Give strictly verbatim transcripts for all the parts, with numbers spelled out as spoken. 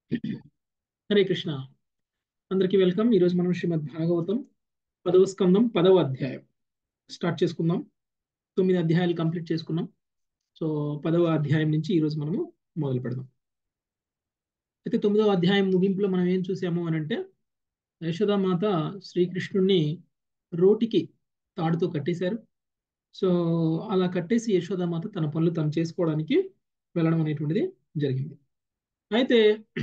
హరే కృష్ణ. అందరికీ వెల్కమ్. ఈరోజు మనం శ్రీమద్ భాగవతం పదవ స్కందం పదవ అధ్యాయం స్టార్ట్ చేసుకుందాం. తొమ్మిది అధ్యాయాలు కంప్లీట్ చేసుకున్నాం. సో పదవ అధ్యాయం నుంచి ఈరోజు మనము మొదలు పెడదాం. అయితే తొమ్మిదవ అధ్యాయం ముగింపులో మనం ఏం చూసాము అని అంటే, యశోదామాత శ్రీకృష్ణుణ్ణి రోటికి తాడుతో కట్టేశారు. సో అలా కట్టేసి యశోదామాత తన పనులు తను చేసుకోవడానికి వెళ్ళడం అనేటువంటిది జరిగింది. అయితే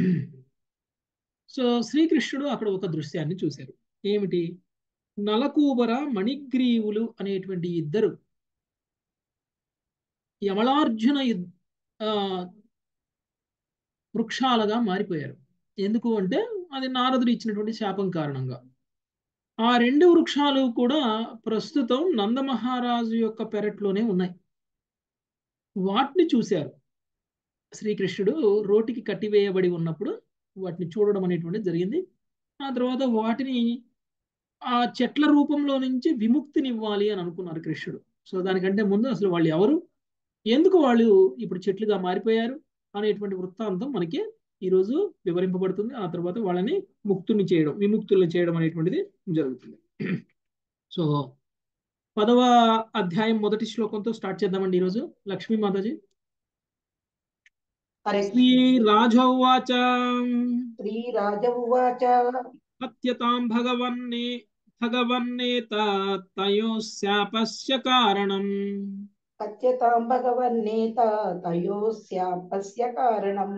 సో శ్రీకృష్ణుడు అక్కడ ఒక దృశ్యాన్ని చూశారు. ఏమిటి? నలకూబర మణిగ్రీవులు అనేటువంటి ఇద్దరు యమలార్జున యుద్- ఆ, వృక్షాలుగా మారిపోయారు. ఎందుకు అంటే అది నారదుడు ఇచ్చినటువంటి శాపం కారణంగా. ఆ రెండు వృక్షాలు కూడా ప్రస్తుతం నందమహారాజు యొక్క పెరట్లోనే ఉన్నాయి. వాటిని చూశారు. శ్రీకృష్ణుడు రోటికి కట్టివేయబడి ఉన్నప్పుడు వాటిని చూడడం అనేటువంటిది జరిగింది. ఆ తర్వాత వాటిని ఆ చెట్ల రూపంలో నుంచి విముక్తినివ్వాలి అని అనుకున్నారు కృష్ణుడు. సో దానికంటే ముందు అసలు వాళ్ళు ఎవరు, ఎందుకు వాళ్ళు ఇప్పుడు చెట్లుగా మారిపోయారు అనేటువంటి వృత్తాంతం మనకి ఈరోజు వివరింపబడుతుంది. ఆ తర్వాత వాళ్ళని ముక్తుని చేయడం, విముక్తుల్ని చేయడం అనేటువంటిది జరుగుతుంది. సో పదవ అధ్యాయం మొదటి శ్లోకంతో స్టార్ట్ చేద్దామండి ఈరోజు. లక్ష్మీ మాతాజీ. హరే శ్రీ కృష్ణ. రాజోవాచ శ్రీరాజ ఉవాచ సత్యతాం భగవన్నే భగవన్నేత తయోస్యాపస్య కారణం సత్యతాం భగవన్నేత తయోస్యాపస్య కారణం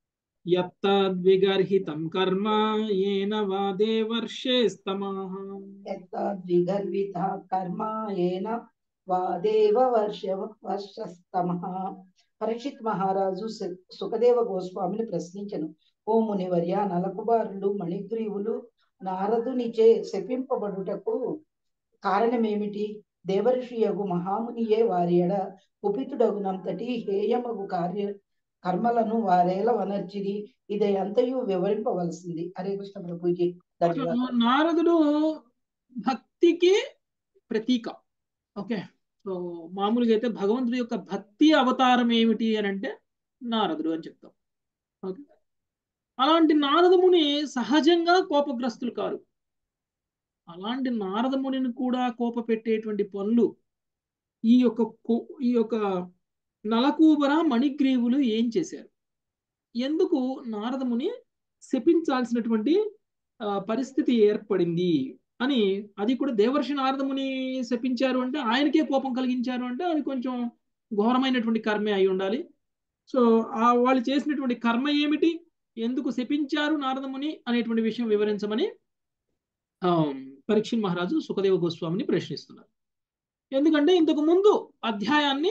యత్తద్విగర్హితం కర్మ ఏన వా దేవర్షేస్తమః. యత్తద్విగర్విత కర్మ ఏన వా దేవ వర్ష వర్షస్తమః. పరీక్షిత్ మహారాజు సు- సుఖదేవ గోస్వామిని ప్రశ్నించను. ఓ మునివర్య, నలకుబారులు మణిగ్రీవులు నారదునిచే శపింపబడుటకు కారణమేమిటి? దేవర్షియగు మహామునియే వారి ఎడ కుపితుడగునంతటి హేయమగు కార్య కర్మలను వారేల వనర్చిరి. ఇదే అంతయు వివరింపవలసింది. హరే కృష్ణ ప్రభుజీ, ధన్యవాదాలు. నారదుడు భక్తికి ప్రతీక. ఓకే. సో మామూలుగా అయితే భగవంతుడి యొక్క భక్తి అవతారం ఏమిటి అని అంటే నారదుడు అని చెప్తాం. ఓకే. అలాంటి నారదముని సహజంగా కోపగ్రస్తులు కారు. అలాంటి నారదమునిని కూడా కోప పెట్టేటువంటి పనులు ఈ యొక్క కో- ఈ యొక్క నలకూబర మణిగ్రీవులు ఏం చేశారు? ఎందుకు నారదముని శపించాల్సినటువంటి ఆ, పరిస్థితి ఏర్పడింది అని, అది కూడా దేవర్షి నారదముని శపించారు అంటే, ఆయనకే కోపం కలిగించారు అంటే అది కొంచెం ఘోరమైనటువంటి కర్మే అయి ఉండాలి. సో ఆ వాళ్ళు చేసినటువంటి కర్మ ఏమిటి, ఎందుకు శపించారు నారదముని అనేటువంటి విషయం వివరించమని ఆ, పరీక్షిత్ మహారాజు సుఖదేవ గోస్వామిని ప్రశ్నిస్తున్నారు. ఎందుకంటే ఇంతకు ముందు అధ్యాయాన్ని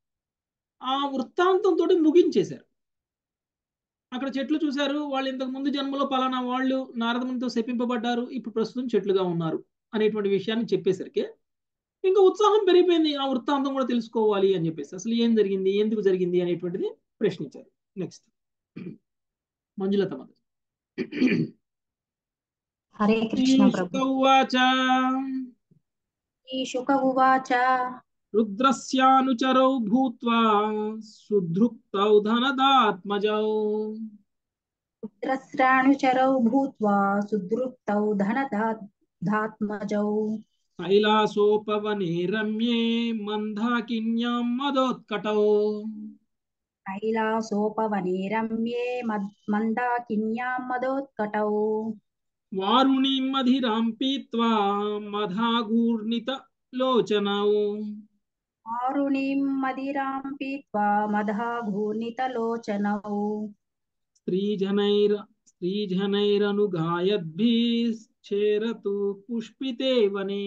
ఆ వృత్తాంతంతో ముగించేశారు. అక్కడ చెట్లు చూశారు, వాళ్ళు ఇంతకు ముందు జన్మలో పలానా వాళ్ళు నారదమునితో శపింపబడ్డారు, ఇప్పుడు ప్రస్తుతం చెట్లుగా ఉన్నారు అనేటువంటి విషయాన్ని చెప్పేసరికి ఇంకా ఉత్సాహం పెరిగిపోయింది. ఆ వృత్తాంతం కూడా తెలుసుకోవాలి అని చెప్పేసి అసలు ఏం జరిగింది, ఎందుకు జరిగింది అనేటువంటిది ప్రశ్నించారు. నెక్స్ట్ మంజులత మాత. హరే కృష్ణ ప్రభు. ఉవాచ ఈ శుక ఉవాచ రుద్రస్యానుచరౌ భూత్వా సుధృక్తౌ ధనదాత్మజౌ పుత్రశ్రాణుచరౌ భూత్వా సుదృప్తౌ ధనదాత్మజౌ కైలాసోపవనే రమ్యే మందాకిన్యాం మదోత్కటౌ కైలాసోపవనే రమ్యే మద్- మందాకిన్యాం మదోత్కటౌ వారుణీం మధిరాం పీత్వా మధాగూర్ణిత లోచనౌ వారుణీం మదిరాం పీత్వా మదాఘూర్ణితలోచనౌ స్త్రీజనైర స్త్రీజనైరనుగాయద్భిశ్చేరతు పుష్పితే వనే.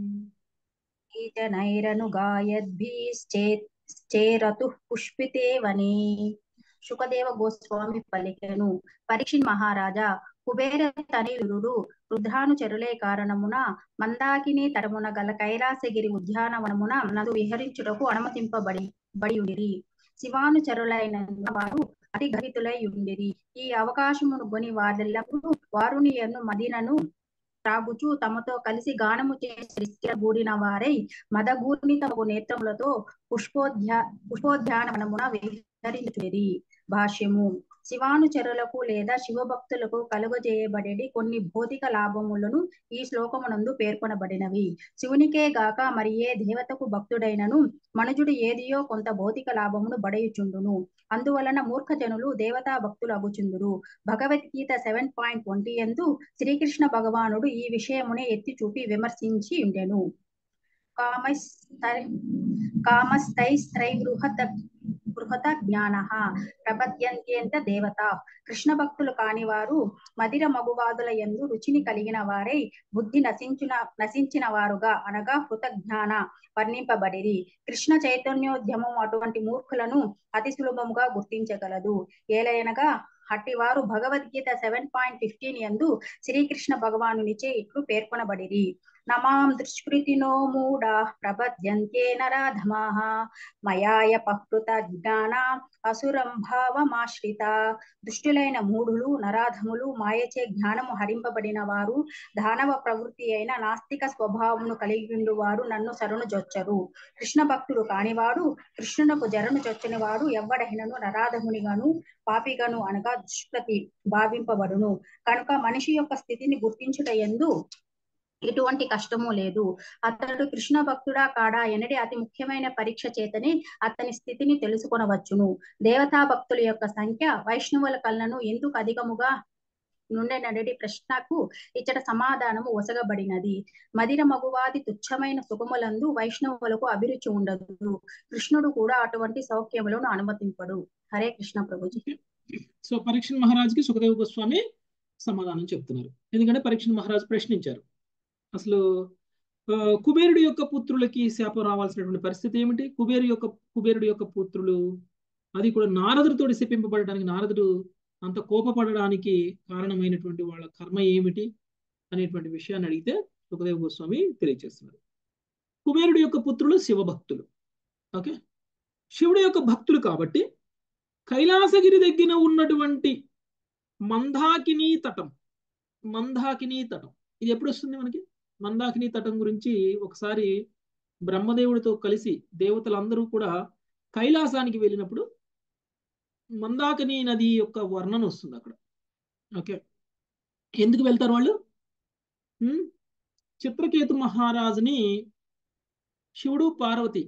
ఈజనైరనుగాయద్భిశ్చేరతుః పుష్పితే వనే. శుకదేవ గోస్వామి పలికెను, పరీక్షిత్ మహారాజా, కుబేర తనయుడు రుద్రానుచరులే కారణమున మందాకిని తటమున గల కైలాసగిరి ఉద్యానవనమున నందు విహరించుటకు అనుమతింపబడి బడి ఉండిరి. శివానుచరులైన వారు అతి గర్వితులై ఉండిరి. ఈ అవకాశమును కొని వారెల్లప్పుడు వారునియను మదినను త్రాగుచు తమతో కలిసి గానము చేసి గూడిన వారై మదగూర్ణితమగు నేత్రములతో పుష్పోద్యా పుష్పోద్యానవనమున విహరించుడిరి. భాష్యము. శివానుచరులకు లేదా శివభక్తులకు కలుగజేయబడేది కొన్ని భౌతిక లాభములను ఈ శ్లోకమునందు పేర్కొనబడినవి. శివునికే గాక మరి ఏ దేవతకు భక్తుడైనను మనుజుడు ఏదియో కొంత భౌతిక లాభమును బడయుచుండును. అందువలన మూర్ఖ జనులు దేవతా భక్తులు అగుచుందురు. భగవద్గీత సెవెన్ పాయింట్ ట్వంటీ యందు శ్రీకృష్ణ భగవానుడు ఈ విషయమునే ఎత్తి చూపి విమర్శించి ఉండెను. కామస్తై కామస్తైస్త్రై బృహత బృహత జ్ఞాన ప్రపద్యంత్యేంత దేవత. కృష్ణ భక్తులు కాని వారు మదిర మగువాదుల యందు రుచిని కలిగిన వారై బుద్ధి నశించిన నశించిన వారుగా అనగా హృతజ్ఞాన వర్ణింపబడిరి. కృష్ణ చైతన్యోద్యమం అటువంటి మూర్ఖులను అతి సులభముగా గుర్తించగలదు. ఏలయనగా అట్టివారు భగవద్గీత సెవెన్ పాయింట్ ఫిఫ్టీన్ యందు శ్రీకృష్ణ భగవానునిచే ఇట్లు పేర్కొనబడిరి. నమాం దుష్కృతినో మూఢా ప్రపద్యంతే నరాధమాః మయాయ పహృత జ్ఞాన అసురం భావమాశ్రిత. దుష్టులైన మూఢులు నరాధములు మాయచే జ్ఞానము హరింపబడిన వారు దానవ ప్రవృత్తి అయిన నాస్తిక స్వభావమును కలిగి వారు నన్ను శరణు జొచ్చరు. కృష్ణ భక్తుడు కానివాడు కృష్ణునకు జరణు జొచ్చని వాడు ఎవ్వడైనను నరాధమునిగాను పాపిగాను అనగా దుష్కృతి భావింపబడును. కనుక మనిషి యొక్క స్థితిని గుర్తించుట యందు ఎటువంటి కష్టము లేదు. అతడు కృష్ణ భక్తుడా కాడా ఎనడి అతి ముఖ్యమైన పరీక్ష చేతనే అతని స్థితిని తెలుసుకొనవచ్చును. దేవతా భక్తుల యొక్క సంఖ్య వైష్ణవుల కళ్ళను ఎందుకు అధికముగా నుండెనడి ప్రశ్నకు ఇచ్చట సమాధానము ఒసగబడినది. మదిర మగువాది తుచ్చమైన సుఖములందు వైష్ణవులకు అభిరుచి ఉండదు. కృష్ణుడు కూడా అటువంటి సౌఖ్యములను అనుమతింపడు. హరే కృష్ణ ప్రభుజీ. సో పరీక్షణ్ మహారాజుకి సుఖదేవ గోస్వామి సమాధానం చెప్తున్నారు. ఎందుకంటే పరీక్షణ్ మహారాజు ప్రశ్నించారు, అసలు కుబేరుడి యొక్క పుత్రులకి శాపం రావాల్సినటువంటి పరిస్థితి ఏమిటి? కుబేరు యొక్క కుబేరుడి యొక్క పుత్రులు అది కూడా నారదుడితో శపింపబడడానికి, నారదుడు అంత కోపపడడానికి కారణమైనటువంటి వాళ్ళ కర్మ ఏమిటి అనేటువంటి విషయాన్ని అడిగితే సుఖదేవ గోస్వామి తెలియజేస్తున్నారు. కుబేరుడి యొక్క పుత్రులు శివభక్తులు. ఓకే, శివుడి యొక్క భక్తులు కాబట్టి కైలాసగిరి దగ్గర ఉన్నటువంటి మందాకిని తటం మందాకిని తటం ఇది ఎప్పుడు వస్తుంది మనకి? మందాకిని తటం గురించి ఒకసారి బ్రహ్మదేవుడితో కలిసి దేవతలందరూ కూడా కైలాసానికి వెళ్ళినప్పుడు మందాకిని నది యొక్క వర్ణన వస్తుంది అక్కడ. ఓకే, ఎందుకు వెళ్తారు వాళ్ళు? చిత్రకేతు మహారాజుని శివుడు పార్వతి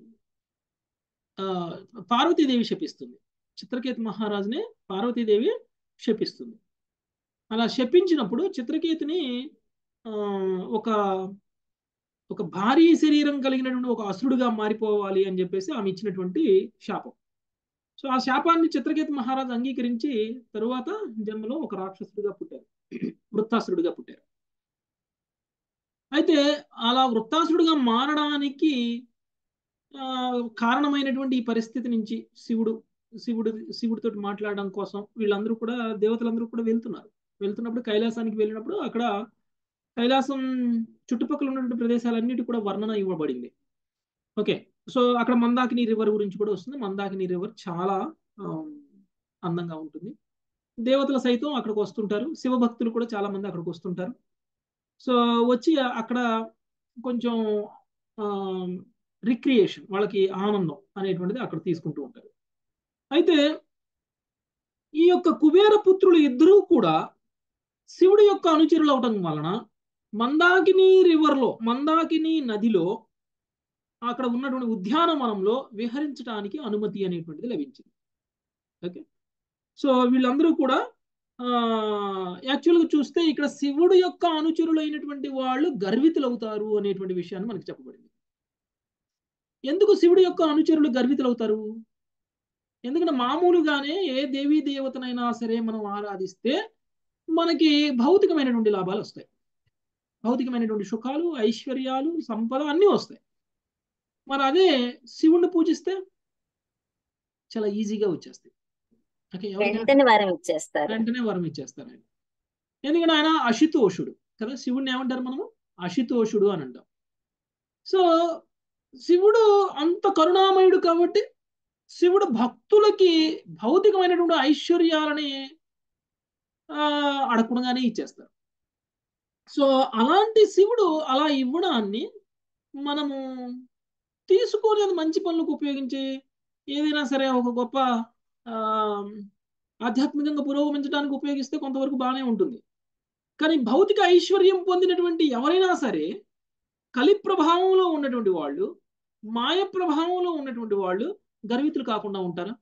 ఆ పార్వతీదేవి శపిస్తుంది. చిత్రకేతు మహారాజుని పార్వతీదేవి శపిస్తుంది. అలా శపించినప్పుడు చిత్రకేతుని ఆ ఒక ఒక భారీ శరీరం కలిగినటువంటి ఒక అసురుడుగా మారిపోవాలి అని చెప్పేసి ఆమె ఇచ్చినటువంటి శాపం. సో ఆ శాపాన్ని చిత్రకేతు మహారాజు అంగీకరించి తరువాత జన్మలో ఒక రాక్షసుడిగా పుట్టారు, వృత్తాసురుడిగా పుట్టారు. అయితే అలా వృత్తాసురుడిగా మారడానికి ఆ కారణమైనటువంటి ఈ పరిస్థితి నుంచి శివుడు శివుడు శివుడితో మాట్లాడడం కోసం వీళ్ళందరూ కూడా దేవతలందరూ కూడా వెళ్తున్నారు. వెళ్తున్నప్పుడు కైలాసానికి వెళ్ళినప్పుడు అక్కడ కైలాసం చుట్టుపక్కల ఉన్నటువంటి ప్రదేశాలన్నిటి కూడా వర్ణన ఇవ్వబడింది. ఓకే, సో అక్కడ మందాకిని రివర్ గురించి కూడా వస్తుంది. మందాకిని రివర్ చాలా అందంగా ఉంటుంది. దేవతలు సైతం అక్కడికి వస్తుంటారు, శివభక్తులు కూడా చాలా మంది అక్కడికి వస్తుంటారు. సో వచ్చి అక్కడ కొంచెం రిక్రియేషన్, వాళ్ళకి ఆనందం అనేటువంటిది అక్కడ తీసుకుంటూ ఉంటారు. అయితే ఈ యొక్క కుబేర పుత్రులు ఇద్దరూ కూడా శివుడి యొక్క అనుచరులు అవటం వలన మందాకిని రివర్లో మందాకిని నదిలో అక్కడ ఉన్నటువంటి ఉద్యానవనంలో విహరించడానికి అనుమతి అనేటువంటిది లభించింది. ఓకే, సో వీళ్ళందరూ కూడా ఆ యాక్చువల్గా చూస్తే ఇక్కడ శివుడు యొక్క అనుచరులైనటువంటి వాళ్ళు గర్వితులు అవుతారు అనేటువంటి విషయాన్ని మనకి చెప్పబడింది. ఎందుకు శివుడి యొక్క అనుచరులు గర్వితులు అవుతారు? ఎందుకంటే మామూలుగానే ఏ దేవీ దేవతనైనా సరే మనం ఆరాధిస్తే మనకి భౌతికమైనటువంటి లాభాలు వస్తాయి, భౌతికమైనటువంటి సుఖాలు, ఐశ్వర్యాలు, సంపద అన్నీ వస్తాయి. మరి అదే శివుణ్ణి పూజిస్తే చాలా ఈజీగా వచ్చేస్తాయి. వెంటనే వరం ఇచ్చేస్తారు వెంటనే వరం ఇచ్చేస్తారు ఆయన. ఎందుకంటే ఆయన అశుతోషుడు కదా. శివుడిని ఏమంటారు మనము? అశుతోషుడు అని అంటాం. సో శివుడు అంత కరుణామయుడు కాబట్టి శివుడు భక్తులకి భౌతికమైనటువంటి ఐశ్వర్యాలని ఆ అడగకుండానే ఇచ్చేస్తారు. సో అలాంటి శివుడు అలా ఇవ్వడాన్ని మనము తీసుకొని అది మంచి పనులకు ఉపయోగించి ఏదైనా సరే ఒక గొప్ప ఆ ఆధ్యాత్మికంగా పురోగమించడానికి ఉపయోగిస్తే కొంతవరకు బాగానే ఉంటుంది. కానీ భౌతిక ఐశ్వర్యం పొందినటువంటి ఎవరైనా సరే కలి ప్రభావంలో ఉన్నటువంటి వాళ్ళు, మాయ ప్రభావంలో ఉన్నటువంటి వాళ్ళు గర్వితులు కాకుండా ఉంటారా?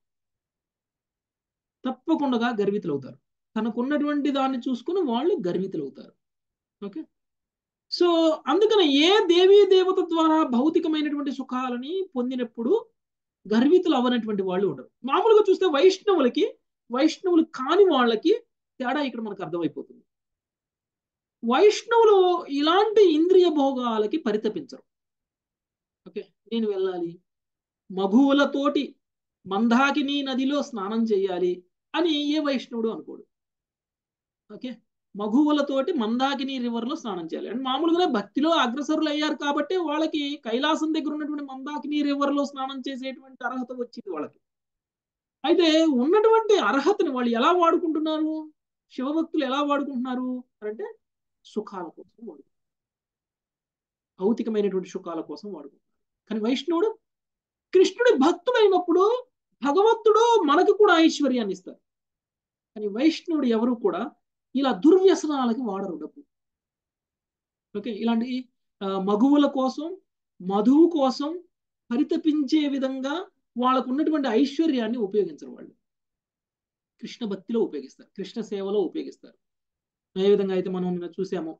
తప్పకుండా గర్వితులు అవుతారు. తనకున్నటువంటి దాన్ని చూసుకుని వాళ్ళు గర్వితులు అవుతారు. ఓకే, సో అందుకని ఏ దేవీ దేవత ద్వారా భౌతికమైనటువంటి సుఖాలని పొందినప్పుడు గర్వితులు అవ్వనటువంటి వాళ్ళు ఉండరు. మామూలుగా చూస్తే వైష్ణవులకి వైష్ణవులు కాని వాళ్ళకి తేడా ఇక్కడ మనకు అర్థమైపోతుంది. వైష్ణవులు ఇలాంటి ఇంద్రియ భోగాలకి పరితపించరు. ఓకే, నేను వెళ్ళాలి, మగువులతోటి మందాకిని నదిలో స్నానం చేయాలి అని ఏ వైష్ణవుడు అనుకోడు. ఓకే, మగువులతోటి మందాకిని రివర్లో స్నానం చేయాలి అండ్ మామూలుగానే భక్తిలో అగ్రసరులు అయ్యారు కాబట్టి వాళ్ళకి కైలాసం దగ్గర ఉన్నటువంటి మందాకిని రివర్లో స్నానం చేసేటువంటి అర్హత వచ్చింది వాళ్ళకి. అయితే ఉన్నటువంటి అర్హతని వాళ్ళు ఎలా వాడుకుంటున్నారు, శివభక్తులు ఎలా వాడుకుంటున్నారు అంటే సుఖాల కోసం వాడుకుంటారు, భౌతికమైనటువంటి సుఖాల కోసం వాడుకుంటారు. కానీ వైష్ణవుడు కృష్ణుడి భక్తుడైనప్పుడు భగవంతుడు మనకు కూడా ఐశ్వర్యాన్ని ఇస్తారు. కానీ వైష్ణవుడు ఎవరు కూడా ఇలా దుర్వ్యసనాలకి వాడరు డబ్బు. ఓకే, ఇలాంటి మగువుల కోసం మధువు కోసం పరితపించే విధంగా వాళ్ళకు ఉన్నటువంటి ఐశ్వర్యాన్ని ఉపయోగించరు. వాళ్ళు కృష్ణ భక్తిలో ఉపయోగిస్తారు, కృష్ణ సేవలో ఉపయోగిస్తారు. ఏ విధంగా అయితే మనం నిన్న చూసాము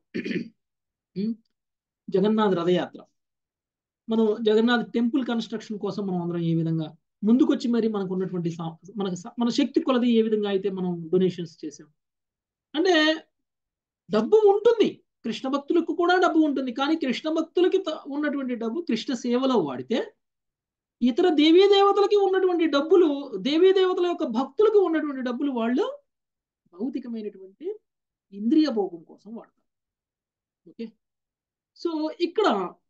జగన్నాథ్ రథయాత్ర, మనం జగన్నాథ్ టెంపుల్ కన్స్ట్రక్షన్ కోసం మనం అందరం ఏ విధంగా ముందుకొచ్చి మరి మనకు ఉన్నటువంటి మనకు మన శక్తి కొలది ఏ విధంగా అయితే మనం డొనేషన్స్ చేసాం. అంటే డబ్బు ఉంటుంది, కృష్ణ భక్తులకు కూడా డబ్బు ఉంటుంది. కానీ కృష్ణ భక్తులకి ఉన్నటువంటి డబ్బు కృష్ణ సేవలో వాడితే ఇతర దేవీ దేవతలకి ఉన్నటువంటి డబ్బులు, దేవీ దేవతల యొక్క భక్తులకు ఉన్నటువంటి డబ్బులు వాళ్ళు భౌతికమైనటువంటి ఇంద్రియ భోగం కోసం వాడతారు. ఓకే, సో ఇక్కడ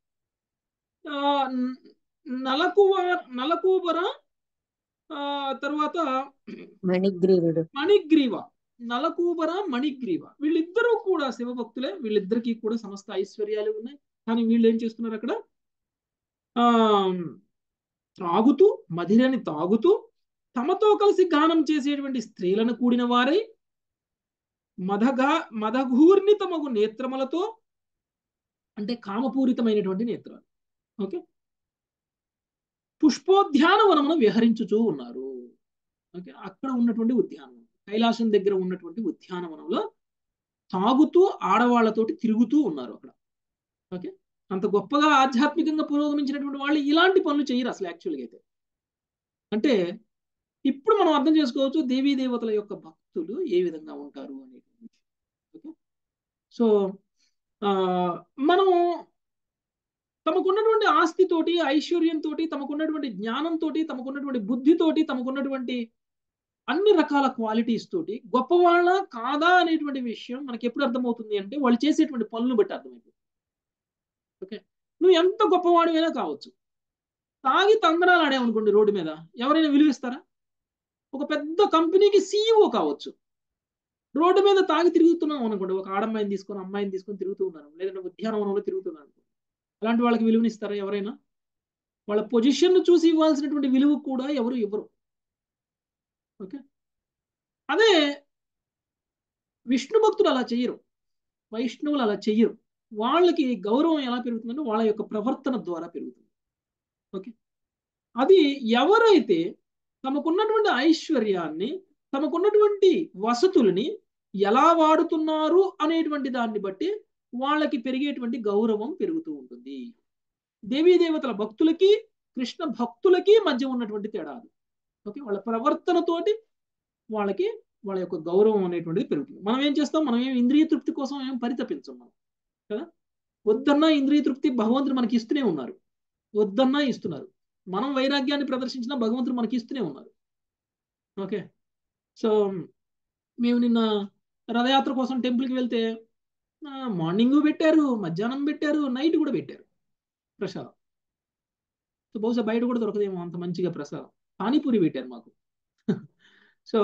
నలకువ నలకూబర తర్వాత మణిగ్రీవుడు మణిగ్రీవ నలకూబర మణిగ్రీవ వీళ్ళిద్దరూ కూడా శివభక్తులే. వీళ్ళిద్దరికీ కూడా సమస్త ఐశ్వర్యాలు ఉన్నాయి. కానీ వీళ్ళు ఏం చేస్తున్నారు, అక్కడ ఆ త్రాగుతూ మధిరని తాగుతూ తమతో కలిసి గానం చేసేటువంటి స్త్రీలను కూడిన వారై మదగా మదఘూర్ణితమగు నేత్రములతో, అంటే కామపూరితమైనటువంటి నేత్రాలు. ఓకే, పుష్పోద్యానవనమును విహరించుచూ ఉన్నారు. ఓకే, అక్కడ ఉన్నటువంటి ఉద్యానవనం, కైలాసం దగ్గర ఉన్నటువంటి ఉద్యానవనంలో తాగుతూ ఆడవాళ్లతోటి తిరుగుతూ ఉన్నారు అక్కడ. ఓకే, అంత గొప్పగా ఆధ్యాత్మికంగా పురోగమించినటువంటి వాళ్ళు ఇలాంటి పనులు చేయరు అసలు యాక్చువల్గా అయితే. అంటే ఇప్పుడు మనం అర్థం చేసుకోవచ్చు దేవీ దేవతల యొక్క భక్తులు ఏ విధంగా ఉంటారు అనేటువంటి విషయం. ఓకే, సో మనము తమకున్నటువంటి ఆస్తితోటి, ఐశ్వర్యంతో, తమకున్నటువంటి జ్ఞానంతో, తమకున్నటువంటి బుద్ధితోటి, తమకున్నటువంటి అన్ని రకాల క్వాలిటీస్ తోటి గొప్పవాళ్ళ కాదా అనేటువంటి విషయం మనకి ఎప్పుడు అర్థమవుతుంది అంటే వాళ్ళు చేసేటువంటి పనులను బట్టి అర్థమైంది. ఓకే, నువ్వు ఎంత గొప్పవాడివైనా కావచ్చు, తాగి తందనాలు ఆడామనుకోండి రోడ్డు మీద, ఎవరైనా విలువిస్తారా? ఒక పెద్ద కంపెనీకి సీఈఓ కావచ్చు, రోడ్డు మీద తాగి తిరుగుతున్నాం అనుకోండి, ఒక ఆడమ్మాయిని తీసుకొని అమ్మాయిని తీసుకొని తిరుగుతూ ఉన్నాను, లేదంటే ఉద్యానవనంలో తిరుగుతున్నాను అనుకోండి, అలాంటి వాళ్ళకి విలువనిస్తారా ఎవరైనా? వాళ్ళ పొజిషన్ చూసి ఇవ్వాల్సినటువంటి విలువ కూడా ఎవరు ఇవ్వరు. ఓకే, అదే విష్ణు భక్తులు అలా చెయ్యరు, వైష్ణవులు అలా చెయ్యరు. వాళ్ళకి గౌరవం ఎలా పెరుగుతుందంటే వాళ్ళ యొక్క ప్రవర్తన ద్వారా పెరుగుతుంది. ఓకే, అది ఎవరైతే తమకున్నటువంటి ఐశ్వర్యాన్ని, తమకున్నటువంటి వసతుల్ని ఎలా వాడుతున్నారు అనేటువంటి దాన్ని బట్టి వాళ్ళకి పెరిగేటువంటి గౌరవం పెరుగుతూ ఉంటుంది. దేవీ దేవతల భక్తులకి కృష్ణ భక్తులకి మధ్య ఉన్నటువంటి తేడా అది. ఓకే, వాళ్ళ ప్రవర్తనతోటి వాళ్ళకి వాళ్ళ యొక్క గౌరవం అనేటువంటిది పెరుగుతుంది. మనం ఏం చేస్తాం, మనం ఏం ఇంద్రియ తృప్తి కోసం ఏం పరితపించం మనం కదా. వద్దన్నా ఇంద్రియ తృప్తి భగవంతుడు మనకి ఇస్తూనే ఉన్నారు, వద్దన్నా ఇస్తున్నారు. మనం వైరాగ్యాన్ని ప్రదర్శించినా భగవంతుడు మనకి ఇస్తూనే ఉన్నారు. ఓకే, సో మేము నిన్న రథయాత్ర కోసం టెంపుల్కి వెళ్తే మార్నింగ్ పెట్టారు, మధ్యాహ్నం పెట్టారు, నైట్ కూడా పెట్టారు ప్రసాదం. సో బహుశా బయట కూడా దొరకదేమో అంత మంచిగా ప్రసాదం. పానీపూరి పెట్టారు మాకు. సో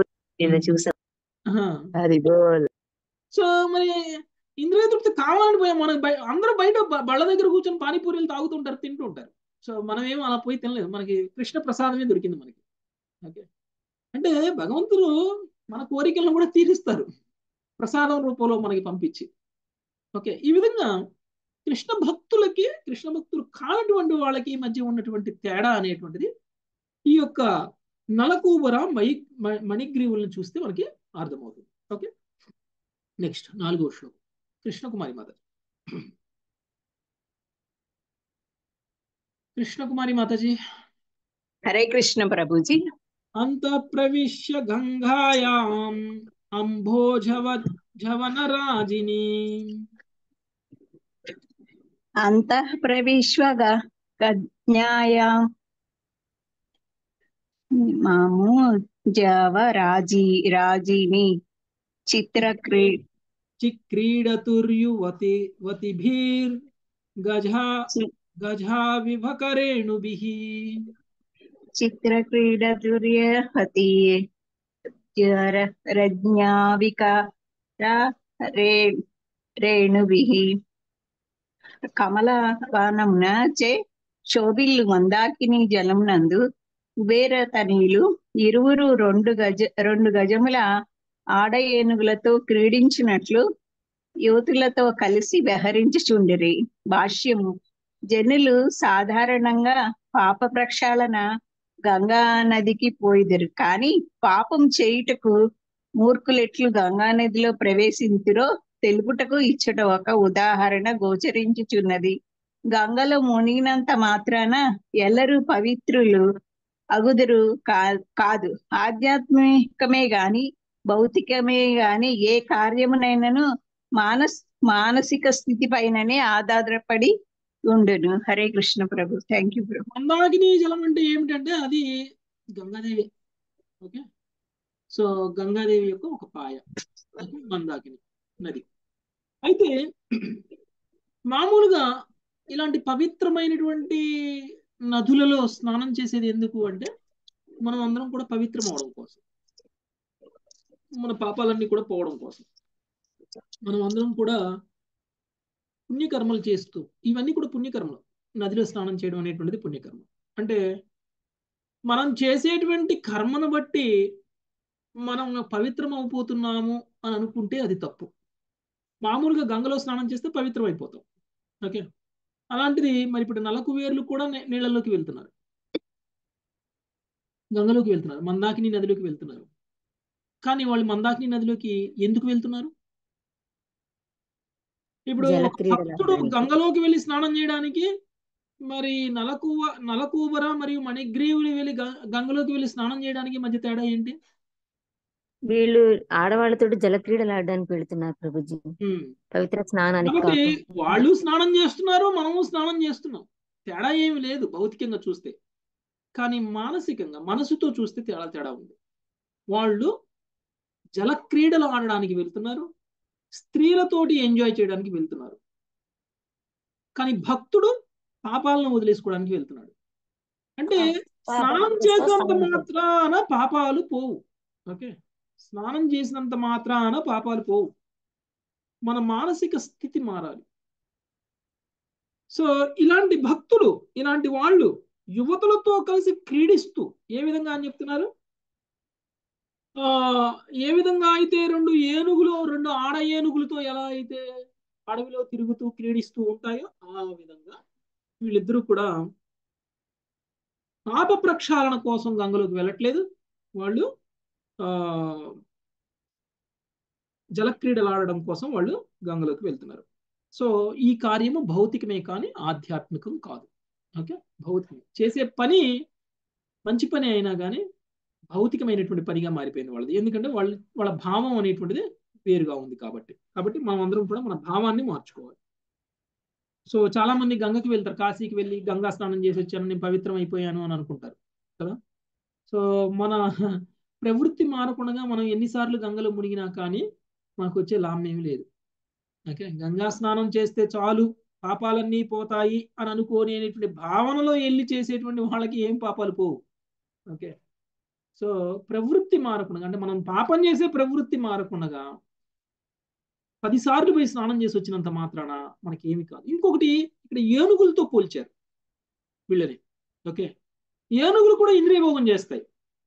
సో మరి ఇంద్రియ తృప్తి కావాలని పోయాం. మనకు అందరూ బయట బళ్ళ దగ్గర కూర్చొని పానీపూరీలు తాగుతుంటారు, తింటుంటారు. సో మనం ఏమో అలా పోయి తినలేదు, మనకి కృష్ణ ప్రసాదమే దొరికింది మనకి. ఓకే, అంటే భగవంతుడు మన కోరికలను కూడా తీరుస్తారు ప్రసాదం రూపంలో మనకి పంపించి. ఓకే, ఈ విధంగా కృష్ణ భక్తులకి కృష్ణ భక్తులు కానటువంటి వాళ్ళకి మధ్య ఉన్నటువంటి తేడా అనేటువంటిది ఈ యొక్క నలకూబర మై మణిగ్రీవులను చూస్తే మనకి అర్థమవుతుంది. ఓకే, నెక్స్ట్ నాలుగో శ్లోకం కృష్ణకుమారి మాత. కృష్ణకుమారి మాతాజీ. హరే కృష్ణ ప్రభుజీ. అంత ప్రవిశ్య గంగాయాం అంభోజవ జవనరాజిని. అంతః ప్రవిశ్వగ కజ్ఞాయా మాము జవ రాజీ రాజీని చిత్రక్రీ చిక్రీడతుర్యువతి వతిభిర్ గజా గజా విభకరేణుభిః. చిత్రక్రీడతుర్యహతి రజ్ఞావిక రే రేణుభిః. కమలవనమున చే శోభిల్లు మందాకిని జలమునందు కుబేర తనయులు ఇరువురు రెండు గజ రెండు గజముల ఆడ ఏనుగులతో క్రీడించినట్లు యువతులతో కలిసి వ్యవహరించుచుండిరి. భాష్యము. జనులు సాధారణంగా పాప ప్రక్షాళన గంగా నదికి పోయిదరు, కానీ పాపం చేయుటకు మూర్ఖులెట్లు గంగా నదిలో ప్రవేశింతురో తెలుపుటకు ఇచ్చట ఒక ఉదాహరణ గోచరించుచున్నది. గంగలో మునిగినంత మాత్రాన ఎల్లరూ పవిత్రులు అగుదురు కా కాదు ఆధ్యాత్మికమే గాని భౌతికమే గాని ఏ కార్యమునైనను మానస్ మానసిక స్థితి పైననే ఆధారపడి ఉండును. హరే కృష్ణ ప్రభు. థ్యాంక్ యూ ప్రభు. మందాకిని జలం అంటే ఏమిటంటే అది గంగాదేవి. ఓకే, సో గంగాదేవి యొక్క ఒక పాయ మందాకిని నది. అయితే మామూలుగా ఇలాంటి పవిత్రమైనటువంటి నదులలో స్నానం చేసేది ఎందుకు అంటే మనం అందరం కూడా పవిత్రం అవడం కోసం, మన పాపాలన్నీ కూడా పోవడం కోసం, మనం అందరం కూడా పుణ్యకర్మలు చేస్తూ, ఇవన్నీ కూడా పుణ్యకర్మలు. నదిలో స్నానం చేయడం అనేటువంటిది పుణ్యకర్మ. అంటే మనం చేసేటువంటి కర్మను బట్టి మనం పవిత్రం అయిపోతున్నాము అని అనుకుంటే అది తప్పు. మామూలుగా గంగలో స్నానం చేస్తే పవిత్రం అయిపోతాం. ఓకే, అలాంటిది మరి ఇప్పుడు నలకువేర్లు కూడా నీళ్ళలోకి వెళ్తున్నారు, గంగలోకి వెళ్తున్నారు, మందాకిని నదిలోకి వెళ్తున్నారు. కానీ వాళ్ళు మందాకిని నదిలోకి ఎందుకు వెళ్తున్నారు? ఇప్పుడు భక్తుడు గంగలోకి వెళ్ళి స్నానం చేయడానికి మరి నలకూవ నలకూబర మరియు మణిగ్రీవులు వెళ్ళి గంగలోకి వెళ్ళి స్నానం చేయడానికి మధ్య తేడా ఏంటి? వీళ్ళు ఆడవాళ్ళతో జలక్రీడలు ఆడడానికి వెళ్తున్నారు ప్రభుజీ, పవిత్ర స్నానానికి. కాబట్టి వాళ్ళు స్నానం చేస్తున్నారు, మనము స్నానం చేస్తున్నాం. తేడా ఏమి లేదు భౌతికంగా చూస్తే, కానీ మానసికంగా మనసుతో చూస్తే తేడా తేడా ఉంది. వాళ్ళు జలక్రీడలు ఆడడానికి వెళ్తున్నారు, స్త్రీలతోటి ఎంజాయ్ చేయడానికి వెళ్తున్నారు. కానీ భక్తుడు పాపాలను వదిలేసుకోవడానికి వెళ్తున్నాడు. అంటే స్నానం చేసినంత మాత్రాన పాపాలు పోవు. ఓకే, స్నానం చేసినంత మాత్రాన పాపాలు పోవు. మన మానసిక స్థితి మారాలి. సో ఇలాంటి భక్తులు, ఇలాంటి వాళ్ళు యువతులతో కలిసి క్రీడిస్తూ ఏ విధంగా అని చెప్తున్నారు? ఆ ఏ విధంగా అయితే రెండు ఏనుగులు రెండు ఆడ ఏనుగులతో ఎలా అయితే అడవిలో తిరుగుతూ క్రీడిస్తూ ఉంటాయో ఆ విధంగా వీళ్ళిద్దరూ కూడా పాప ప్రక్షాళన కోసం గంగలోకి వెళ్ళట్లేదు. వాళ్ళు ఆ జలక్రీడలు ఆడడం కోసం వాళ్ళు గంగలోకి వెళ్తున్నారు. సో ఈ కార్యము భౌతికమే కానీ ఆధ్యాత్మికం కాదు. ఓకే, భౌతికం చేసే పని మంచి పని అయినా కానీ భౌతికమైనటువంటి పనిగా మారిపోయింది వాళ్ళది. ఎందుకంటే వాళ్ళ వాళ్ళ భావం అనేటువంటిది వేరుగా ఉంది కాబట్టి కాబట్టి మనం అందరం కూడా మన భావాన్ని మార్చుకోవాలి. సో చాలా మంది గంగకి వెళ్తారు, కాశీకి వెళ్ళి గంగా స్నానం చేసి వచ్చాను, నేను పవిత్రం అయిపోయాను అని అనుకుంటారు కదా. సో మన ప్రవృత్తి మారకుండా మనం ఎన్నిసార్లు గంగలో మునిగినా కానీ మనకు వచ్చే లాభం ఏమీ లేదు. ఓకే, గంగా స్నానం చేస్తే చాలు పాపాలన్నీ పోతాయి అని అనుకోనేటువంటి భావనలో వెళ్ళి చేసేటువంటి వాళ్ళకి ఏం పాపాలు పోవు. ఓకే, సో ప్రవృత్తి మారకుండా, అంటే మనం పాపం చేసే ప్రవృత్తి మారకుండా పదిసార్లు పోయి స్నానం చేసి వచ్చినంత మాత్రాన మనకి ఏమి కాదు. ఇంకొకటి ఇక్కడ ఏనుగులతో పోల్చారు వీళ్ళని. ఓకే, ఏనుగులు కూడా ఇంద్రియ భోగం చేస్తాయి.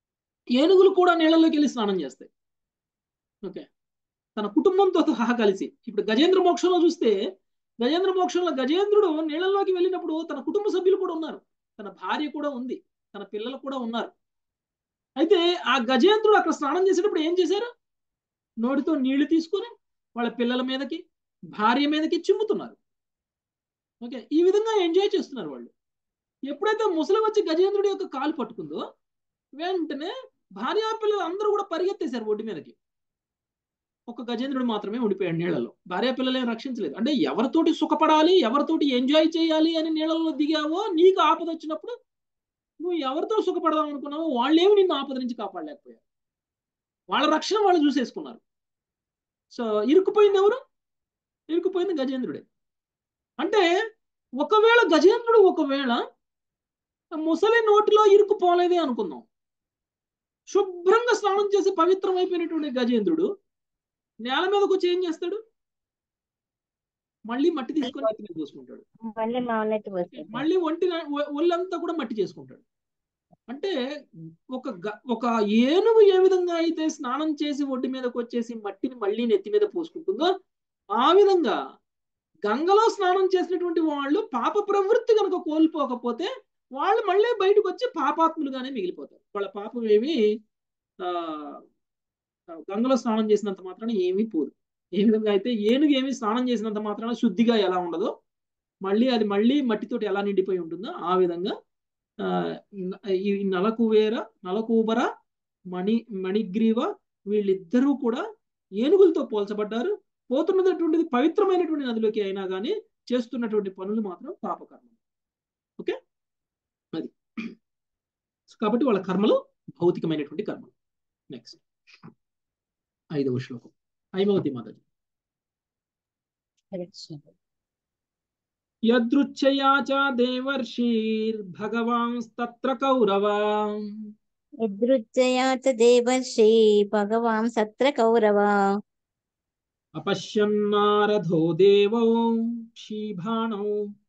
ఏనుగులు కూడా నీళ్ళలోకి వెళ్ళి స్నానం చేస్తాయి. ఓకే, తన కుటుంబంతో సహా కలిసి. ఇప్పుడు గజేంద్ర మోక్షంలో చూస్తే, గజేంద్ర మోక్షంలో గజేంద్రుడు నీళ్ళలోకి వెళ్ళినప్పుడు తన కుటుంబ సభ్యులు కూడా ఉన్నారు, తన భార్య కూడా ఉంది, తన పిల్లలు కూడా ఉన్నారు. అయితే ఆ గజేంద్రుడు అక్కడ స్నానం చేసేటప్పుడు ఏం చేశారు? నోటితో నీళ్లు తీసుకొని వాళ్ళ పిల్లల మీదకి, భార్య మీదకి చిమ్ముతున్నారు. ఓకే, ఈ విధంగా ఎంజాయ్ చేస్తున్నారు వాళ్ళు. ఎప్పుడైతే ముసలి వచ్చి గజేంద్రుడి యొక్క కాలు పట్టుకుందో వెంటనే భార్యా పిల్లలు అందరూ కూడా పరిగెత్తేశారు ఒడ్డు మీదకి. ఒక గజేంద్రుడు మాత్రమే ఉండిపోయాడు నీళ్ళలో. భార్యా పిల్లలేం రక్షించలేదు. అంటే ఎవరితోటి సుఖపడాలి, ఎవరితోటి ఎంజాయ్ చేయాలి అని నీళ్ళలో దిగావో, నీకు ఆపద వచ్చినప్పుడు నువ్వు ఎవరితో సుఖపడదాం అనుకున్నావో వాళ్ళేమి నిన్ను ఆపద నుంచి కాపాడలేకపోయారు. వాళ్ళ రక్షణ వాళ్ళు చూసేసుకున్నారు. సో ఇరుక్కుపోయింది ఎవరు? ఇరుక్కుపోయింది గజేంద్రుడే. అంటే ఒకవేళ గజేంద్రుడు ఒకవేళ ముసలి నోటిలో ఇరుక్కుపోలేదే అనుకుందాం, శుభ్రంగా స్నానం చేసి పవిత్రమైపోయినటువంటి గజేంద్రుడు నేల మీదకి వచ్చి ఏం చేస్తాడు? మళ్ళీ మట్టి తీసుకొని నెత్తి మీద పోసుకుంటాడు, మళ్ళీ ఒంటి ఒళ్ళంతా కూడా మట్టి చేసుకుంటాడు. అంటే ఒక ఒక ఏనుగు ఏ విధంగా అయితే స్నానం చేసి ఒడ్డు మీదకి వచ్చేసి మట్టిని మళ్ళీ నెత్తి మీద పోసుకుంటుందో, ఆ విధంగా గంగలో స్నానం చేసినటువంటి వాళ్ళు పాప ప్రవృత్తి కనుక కోల్పోకపోతే వాళ్ళు మళ్ళీ బయటకు వచ్చి పాపాత్ములుగానే మిగిలిపోతారు. వాళ్ళ పాపం ఏమి ఆ గంగలో స్నానం చేసినంత మాత్రాన ఏమీ పోదు. ఏ విధంగా అయితే ఏనుగు ఏమి స్నానం చేసినంత మాత్రాన శుద్ధిగా ఎలా ఉండదో, మళ్ళీ అది మళ్ళీ మట్టితోటి ఎలా నిండిపోయి ఉంటుందో, ఆ విధంగా ఆ ఈ నలకువేర నలకూబర మణి మణిగ్రీవ వీళ్ళిద్దరూ కూడా ఏనుగులతో పోల్చబడ్డారు. పోతున్నటువంటిది పవిత్రమైనటువంటి నదిలోకి అయినా కానీ చేస్తున్నటువంటి పనులు మాత్రం పాపకర్మ. ఓకే, అది కాబట్టి వాళ్ళ కర్మలు భౌతికమైనటువంటి కర్మలు. నెక్స్ట్ ఐదవ శ్లోకం, ఐమవతి మాతాజీ. యదృచ్ఛయా చ దేవర్షిర్భగవాంస్తత్ర కౌరవా యదృచ్ఛయా చ దేవర్షి భగవాన్ సత్ర కౌరవా అపశ్యన్నారథో దేవో క్షీభాణౌ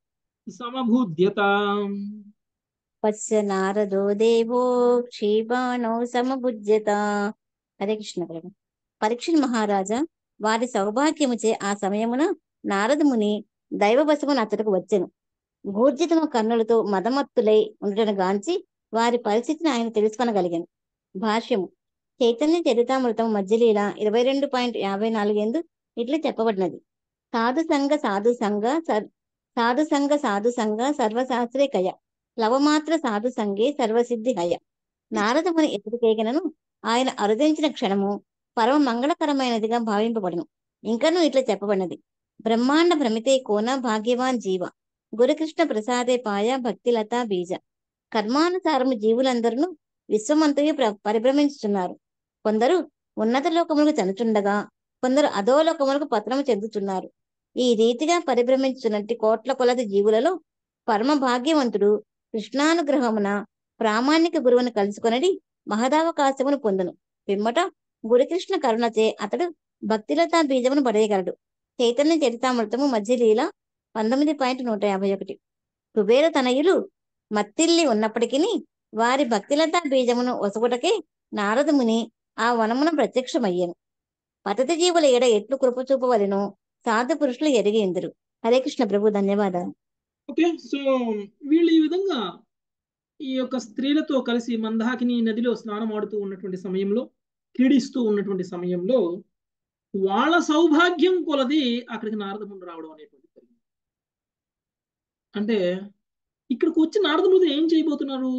సమభుద్యతాం పశ్య నారదో దేవో క్షీబాణో సమభుజ్యత. హరే కృష్ణ. పరీక్షిత్ మహారాజా వారి సౌభాగ్యముచే ఆ సమయమున నారదముని దైవవశమున అతడుకు వచ్చెను. గూర్జితము కన్నులతో మదమత్తులై ఉండటను గాంచి వారి పరిస్థితిని ఆయన తెలుసుకొనగలిగాను. భాష్యము. చైతన్య చరితామృతం మధ్యలీల ఇరవై రెండు పాయింట్ యాభై నాలుగు ఎందు ఇట్లా చెప్పబడినది. సాధు సంఘ సాధు సంఘ సాధు సంఘ సాధు సంఘ సర్వశాస్త్రే కయ లవమాత్ర సాధు సంఘే సర్వసిద్ధి హయ. నారదముని ఎదుటికేగనను ఆయన అరుదించిన క్షణము పరమ మంగళకరమైనదిగా భావింపబడును. ఇంకనూ ఇట్లా చెప్పబడినది. బ్రహ్మాండ భ్రమితే కోన భాగ్యవాన్ జీవ గురుకృష్ణ ప్రసాదే పాయ భక్తిలతా బీజ. కర్మానుసారము జీవులందరూ విశ్వమంతయు పరిభ్రమించుతున్నారు. కొందరు ఉన్నత లోకములకు చెందుతుండగా కొందరు అధోలోకములకు పతనము చెందుతున్నారు. ఈ రీతిగా పరిభ్రమించుతున్నట్టు కోట్ల కొలది జీవులలో పరమ భాగ్యవంతుడు కృష్ణానుగ్రహమున ప్రామాణిక గురువును కలుసుకొనడి మహదావకాశమును పొందును. పిమ్మట గురుకృష్ణ కరుణచే అతడు భక్తిలతా బీజమును పడేయగలడు. చైతన్య చరితామృతము మధ్యలీల పంతొమ్మిది పాయింట్ నూట యాభై ఒకటి. కుబేర తనయులు మత్తిల్లి ఉన్నప్పటికీ వారి భక్తిలతా బీజమును ఒసగుటకే నారదముని ఆ వనమున ప్రత్యక్షమయ్యను. పతతి జీవుల ఎడ ఎట్లు కృప చూపవలెనో సాధు పురుషులు ఎరిగి ఇందరు. హరే కృష్ణ ప్రభు, ధన్యవాదాలు. ఓకే, సో వీళ్ళు ఈ విధంగా ఈ యొక్క స్త్రీలతో కలిసి మందాకిని నదిలో స్నానం ఆడుతూ ఉన్నటువంటి సమయంలో, క్రీడిస్తూ ఉన్నటువంటి సమయంలో వాళ్ళ సౌభాగ్యం కొలది అక్కడికి నారదముని రావడం అనేటువంటి జరిగింది. అంటే ఇక్కడికి వచ్చి నారదముని ఏం చేయబోతున్నారు?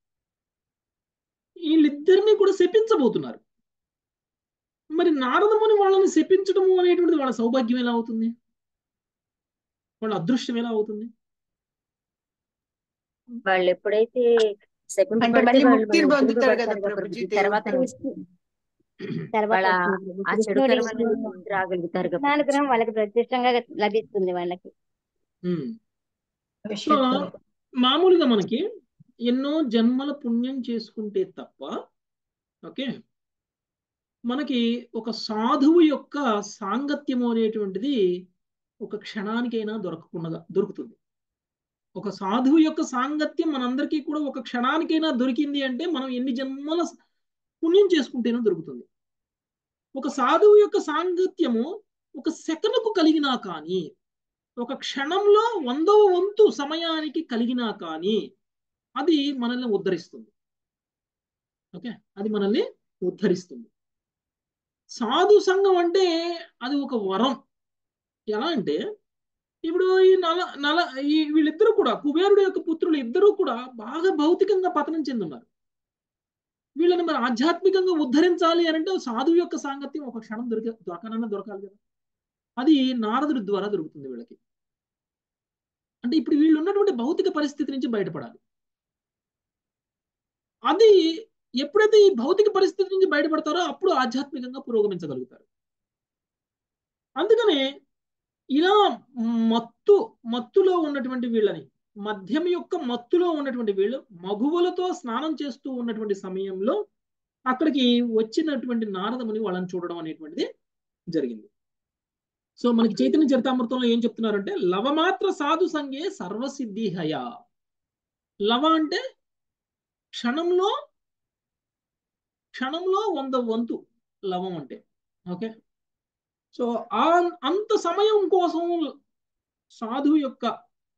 వీళ్ళిద్దరినీ కూడా శపించబోతున్నారు. మరి నారదముని వాళ్ళని శపించడము అనేటువంటిది వాళ్ళ సౌభాగ్యం ఎలా అవుతుంది? వాళ్ళ అదృష్టం ఎలా అవుతుంది? వాళ్ళు ఎప్పుడైతే కృష్ణానుగ్రహం వాళ్ళకి ప్రత్యక్షంగా లభిస్తుంది. వాళ్ళకి మామూలుగా మనకి ఎన్నో జన్మల పుణ్యం చేసుకుంటే తప్ప ఓకే మనకి ఒక సాధువు యొక్క సాంగత్యము అనేటువంటిది ఒక క్షణానికైనా దొరకకుండా దొరుకుతుంది. ఒక సాధువు యొక్క సాంగత్యం మనందరికీ కూడా ఒక క్షణానికైనా దొరికింది అంటే మనం ఎన్ని జన్మల పుణ్యం చేసుకుంటేనే దొరుకుతుంది. ఒక సాధువు యొక్క సాంగత్యము ఒక సెకనుకు కలిగినా కానీ, ఒక క్షణంలో వందవ వంతు సమయానికి కలిగినా కానీ అది మనల్ని ఉద్ధరిస్తుంది. ఓకే, అది మనల్ని ఉద్ధరిస్తుంది. సాధు సంఘం అంటే అది ఒక వరం. ఎలా అంటే ఇప్పుడు ఈ నల నల ఈ వీళ్ళిద్దరూ కూడా, కుబేరుడు యొక్క పుత్రులు ఇద్దరూ కూడా బాగా భౌతికంగా పతనం చెందున్నారు. వీళ్ళని మరి ఆధ్యాత్మికంగా ఉద్ధరించాలి అని అంటే సాధువు యొక్క సాంగత్యం ఒక క్షణం దొరికే దొరకనన్నా దొరకాలి కదా. అది నారదుడి ద్వారా దొరుకుతుంది వీళ్ళకి. అంటే ఇప్పుడు వీళ్ళు ఉన్నటువంటి భౌతిక పరిస్థితి నుంచి బయటపడాలి. అది ఎప్పుడైతే ఈ భౌతిక పరిస్థితి నుంచి బయటపడతారో అప్పుడు ఆధ్యాత్మికంగా పురోగమించగలుగుతారు. అందుకనే ఇలా మత్తు మత్తులో ఉన్నటువంటి వీళ్ళని, మద్యం యొక్క మత్తులో ఉన్నటువంటి వీళ్ళు మగువులతో స్నానం చేస్తూ ఉన్నటువంటి సమయంలో అక్కడికి వచ్చినటువంటి నారదముని వాళ్ళని చూడడం అనేటువంటిది జరిగింది. సో మనకి చైతన్య చరితామృతంలో ఏం చెప్తున్నారంటే, లవమాత్ర సాధు సంగే సర్వసిద్ధి హయ. లవ అంటే క్షణంలో క్షణంలో వంద వంతు లవం అంటే. ఓకే, సో ఆ అంత సమయం కోసం సాధువు యొక్క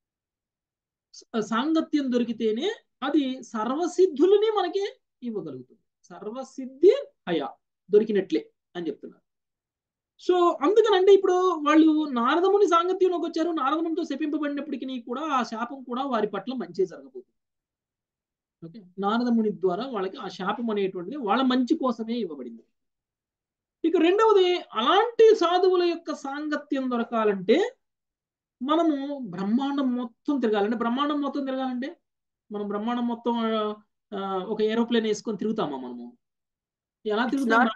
సాంగత్యం దొరికితేనే అది సర్వసిద్ధులని మనకి ఇవ్వగలుగుతుంది. సర్వసిద్ధి హయ దొరికినట్లే అని చెప్తున్నారు. సో అందుకనంటే ఇప్పుడు వాళ్ళు నారదముని సాంగత్యంలోకి వచ్చారు. నారదమునితో శపింపబడినప్పటికీ కూడా ఆ శాపం కూడా వారి పట్ల మంచి జరగబోతుంది. ఓకే, నారదముని ద్వారా వాళ్ళకి ఆ శాపం అనేటువంటిది వాళ్ళ మంచి కోసమే ఇవ్వబడింది. ఇక రెండవది, అలాంటి సాధువుల యొక్క సాంగత్యం దొరకాలంటే మనము బ్రహ్మాండం మొత్తం తిరగాలంటే, బ్రహ్మాండం మొత్తం తిరగాలంటే మనం బ్రహ్మాండం మొత్తం ఒక ఏరోప్లేన్ వేసుకొని తిరుగుతామా? మనము ఎలా తిరుగుతాం?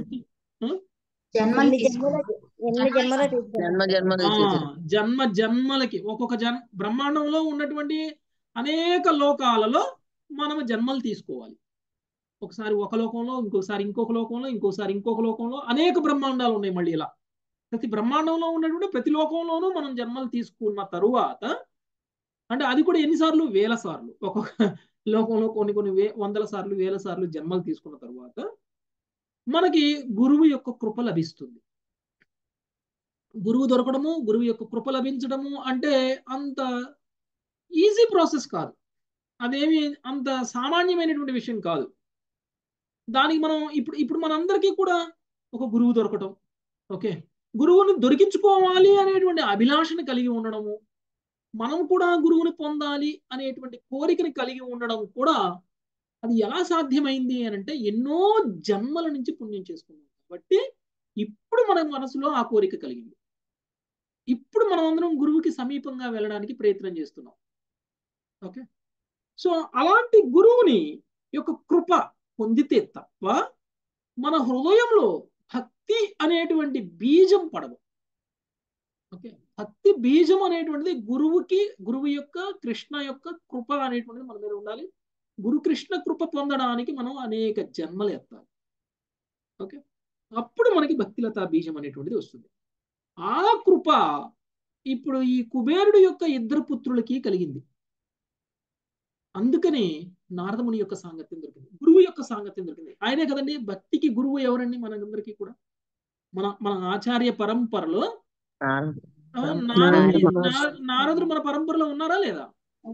జన్మ జన్మలకి ఒక్కొక్క జన్ బ్రహ్మాండంలో ఉన్నటువంటి అనేక లోకాలలో మనము జన్మలు తీసుకోవాలి. ఒకసారి ఒక లోకంలో, ఇంకొకసారి ఇంకొక లోకంలో, ఇంకోసారి ఇంకొక లోకంలో, అనేక బ్రహ్మాండాలు ఉన్నాయి. మళ్ళీ ఇలా ప్రతి బ్రహ్మాండంలో ఉన్నటువంటి ప్రతి లోకంలోనూ మనం జన్మలు తీసుకున్న తరువాత, అంటే అది కూడా ఎన్నిసార్లు? వేల సార్లు. ఒక్కొక్క లోకంలో కొన్ని కొన్ని వే వందల సార్లు వేల సార్లు జన్మలు తీసుకున్న తరువాత మనకి గురువు యొక్క కృప లభిస్తుంది. గురువు దొరకడము, గురువు యొక్క కృప లభించడము అంటే అంత ఈజీ ప్రాసెస్ కాదు. అదేమి అంత సామాన్యమైనటువంటి విషయం కాదు. దానికి మనం ఇప్పుడు ఇప్పుడు మనందరికీ కూడా ఒక గురువు దొరకటం, ఓకే, గురువుని దొరికించుకోవాలి అనేటువంటి అభిలాషను కలిగి ఉండడము, మనం కూడా గురువుని పొందాలి అనేటువంటి కోరికని కలిగి ఉండడం కూడా అది ఎలా సాధ్యమైంది అని అంటే ఎన్నో జన్మల నుంచి పుణ్యం చేసుకున్నాం కాబట్టి ఇప్పుడు మన మనసులో ఆ కోరిక కలిగింది. ఇప్పుడు మనం అందరం గురువుకి సమీపంగా వెళ్ళడానికి ప్రయత్నం చేస్తున్నాం. ఓకే, సో అలాంటి గురువుని యొక్క కృప పొందితే తప్ప మన హృదయంలో భక్తి అనేటువంటి బీజం పడదు. ఓకే, భక్తి బీజం అనేటువంటిది గురువుకి, గురువు యొక్క కృష్ణ యొక్క కృప అనేటువంటిది మన మీద ఉండాలి. గురు కృష్ణ కృప పొందడానికి మనం అనేక జన్మలు ఎత్తాలి. ఓకే, అప్పుడు మనకి భక్తిలతా బీజం అనేటువంటిది వస్తుంది. ఆ కృప ఇప్పుడు ఈ కుబేరుడు యొక్క ఇద్దరు పుత్రులకి కలిగింది. అందుకని నారదముని యొక్క సాంగత్యం దొరికింది, గురువు యొక్క సాంగత్యం దొరికింది. ఆయనే కదండి భక్తికి గురువు. ఎవరండి? మనందరికీ కూడా మన మన ఆచార్య పరంపరలో నారదుడు మన పరంపరలో ఉన్నారా లేదా?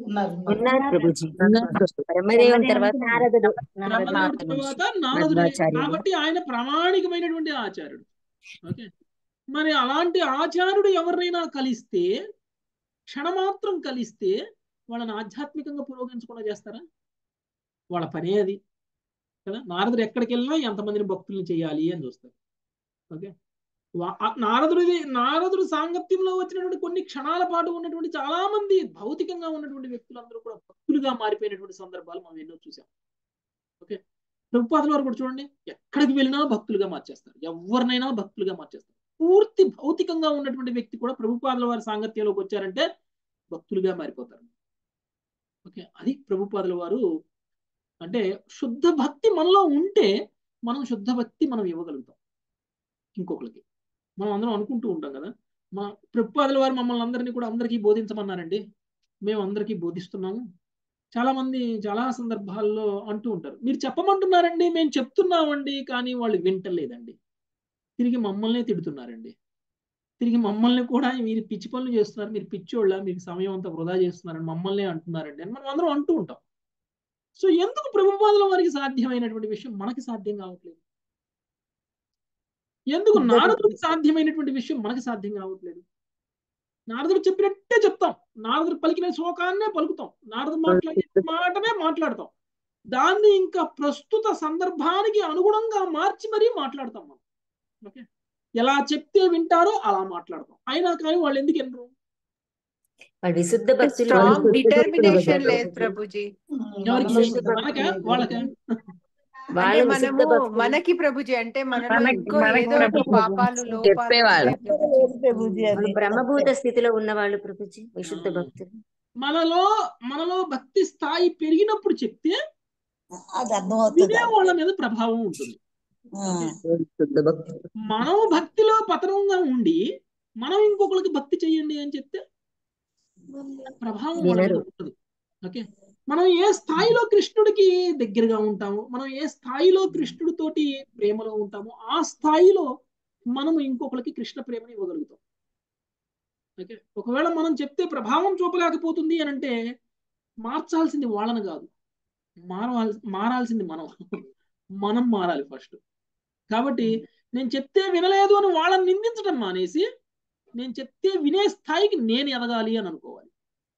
బ్రహ్మదేవుని తర్వాత నారదుడు. తర్వాత నారదుడు. కాబట్టి ఆయన ప్రామాణికమైనటువంటి ఆచార్యుడు. ఓకే, మరి అలాంటి ఆచార్యుడు ఎవరినైనా కలిస్తే, క్షణమాత్రం కలిస్తే వాళ్ళని ఆధ్యాత్మికంగా పురోగమించకుండా చేస్తారా? వాళ్ళ పనే అది కదా. నారదుడు ఎక్కడికి వెళ్ళినా ఎంతమందిని భక్తుల్ని చేయాలి అని చూస్తారు. ఓకే, నారదుడిది నారదుడు సాంగత్యంలో వచ్చినటువంటి కొన్ని క్షణాల పాటు ఉన్నటువంటి చాలా మంది భౌతికంగా ఉన్నటువంటి వ్యక్తులందరూ కూడా భక్తులుగా మారిపోయినటువంటి సందర్భాలు మనం ఎన్నో చూసాం. ఓకే, ప్రభుపాదుల వారు కూడా చూడండి, ఎక్కడికి వెళ్ళినా భక్తులుగా మార్చేస్తారు, ఎవరినైనా భక్తులుగా మార్చేస్తారు. పూర్తి భౌతికంగా ఉన్నటువంటి వ్యక్తి కూడా ప్రభుపాదుల వారి సాంగత్యంలోకి వచ్చారంటే భక్తులుగా మారిపోతారు. ఓకే, అది ప్రభుపాదుల వారు అంటే శుద్ధ భక్తి మనలో ఉంటే మనం శుద్ధ భక్తి మనం ఇవ్వగలుగుతాం ఇంకొకరికి. మనం అందరం అనుకుంటూ ఉంటాం కదా, మా ప్రభుపాదుల వారు మమ్మల్ని అందరినీ కూడా అందరికీ బోధించమన్నారండి, మేము అందరికీ బోధిస్తున్నాము, చాలా మంది చాలా సందర్భాల్లో అంటూ ఉంటారు, మీరు చెప్పమంటున్నారండి, మేము చెప్తున్నామండి, కానీ వాళ్ళు వింటలేదండి, తిరిగి మమ్మల్నే తిడుతున్నారండి, తిరిగి మమ్మల్ని కూడా మీరు పిచ్చి పనులు చేస్తున్నారు, మీరు పిచ్చోళ్ళ, మీకు సమయం అంతా వృధా చేస్తున్నారని మమ్మల్ని అంటున్నారండి అని మనం అందరం అంటూ ఉంటాం. సో ఎందుకు ప్రభుపాదుల వారికి సాధ్యమైనటువంటి విషయం మనకి సాధ్యం కావట్లేదు? ఎందుకు నారదుడికి సాధ్యమైనటువంటి విషయం మనకి సాధ్యం కావట్లేదు? నారదుడు చెప్పినట్టే చెప్తాం, నారదుడు పలికిన శ్లోకాన్నే పలుకుతాం, నారదుడు మాట్లాడే మాటనే మాట్లాడతాం, దాన్ని ఇంకా ప్రస్తుత సందర్భానికి అనుగుణంగా మార్చి మరీ మాట్లాడతాం మనం. ఓకే, ఎలా చెప్తే వింటారో అలా మాట్లాడతాం. అయినా కానీ వాళ్ళు ఎందుకు వినరు? విశుద్ధ భక్తులు స్ట్రాంగ్ డిటర్మినేషన్ లేదు ప్రభుజీ. ఎవరికి? విశుద్ధ మనకా భక్తులు వాళ్ళకా? అంటే వాళ్ళ విశుద్ధ మనము భక్తులు మనకి ప్రభుజీ అంటే మనలో మనకి ఇంకో మనకి ఏదో ఒక ప్రభుజీ పాపాలు లోపాలు చెప్పేవాళ్ళు. ఉన్నాయి ప్రభుజీ. ప్రభుజీ వాళ్ళు అది బ్రహ్మభూత స్థితిలో ఉన్న వాళ్ళు ప్రభుజీ, విశుద్ధ ఆ. భక్తులు. మనలో మనలో భక్తి స్థాయి పెరిగినప్పుడు చెప్తే అది అర్థమవుతుంది. వినే వాళ్ళ మీద ప్రభావం ఉంటుంది. ఓకే, విశుద్ధ భక్తులు మనం భక్తిలో పతనంగా ఉండి మనం ఇంకొకరికి భక్తి చెయ్యండి అని చెప్తే ప్రభావం వాళ్ళ మీద వినరు. ఉంటుంది. ఓకే, మనం ఏ స్థాయిలో కృష్ణుడికి దగ్గరగా ఉంటామో, మనం ఏ స్థాయిలో కృష్ణుడితోటి ప్రేమలో ఉంటామో ఆ స్థాయిలో మనం ఇంకొకరికి కృష్ణ ప్రేమని ఇవ్వగలుగుతాం. ఓకే, ఒకవేళ మనం చెప్తే ప్రభావం చూపలేకపోతుంది అని అంటే మార్చాల్సింది వాళ్ళని కాదు, మారవాల్ మారాల్సింది మనం మనం మారాలి ఫస్ట్. కాబట్టి నేను చెప్తే వినలేదు అని వాళ్ళని నిందించడం మానేసి నేను చెప్తే వినే స్థాయికి నేను ఎదగాలి అని అనుకోవాలి.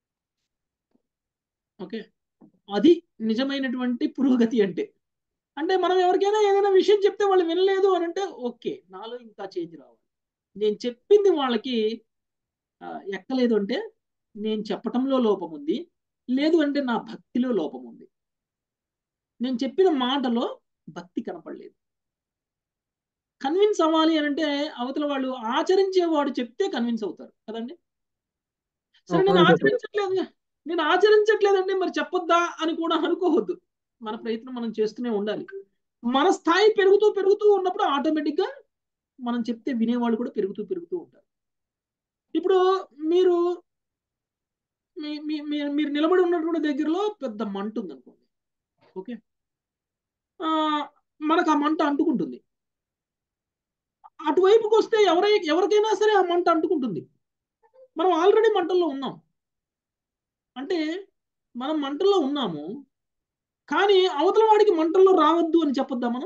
ఓకే, అది నిజమైనటువంటి పురోగతి అంటే. అంటే మనం ఎవరికైనా ఏదైనా విషయం చెప్తే వాళ్ళు వినలేదు అని అంటే ఓకే, నాలో ఇంకా చేంజ్ రావాలి. నేను చెప్పింది వాళ్ళకి ఆ, ఎక్కలేదు అంటే నేను చెప్పటంలో లోపం ఉంది, లేదు అంటే నా భక్తిలో లోపం ఉంది, నేను చెప్పిన మాటలో భక్తి కనపడలేదు. కన్విన్స్ అవ్వాలి అని అంటే అవతల వాళ్ళు ఆచరించేవాడు చెప్తే కన్విన్స్ అవుతారు కదండి. సరే నేను ఆచరించట్లేదు నేను ఆచరించట్లేదండి మరి చెప్పొద్దా అని కూడా అనుకోవద్దు. మన ప్రయత్నం మనం చేస్తూనే ఉండాలి. మన స్థాయి పెరుగుతూ పెరుగుతూ ఉన్నప్పుడు ఆటోమేటిక్గా మనం చెప్తే వినేవాళ్ళు కూడా పెరుగుతూ పెరుగుతూ ఉంటారు. ఇప్పుడు మీరు మీ మీ- మీ- మీరు నిలబడి ఉన్నటువంటి దగ్గరలో పెద్ద మంట ఉంది అనుకోండి. ఓకే, ఆ, మనకు ఆ మంట అంటుకుంటుంది. అటువైపుకి వస్తే ఎవరై ఎవరికైనా సరే ఆ మంట అంటుకుంటుంది. మనం ఆల్రెడీ మంటల్లో ఉన్నాం అంటే మనం మంటల్లో ఉన్నాము, కానీ అవతల వాడికి మంటల్లో రావద్దు అని చెప్పొద్దా మనం?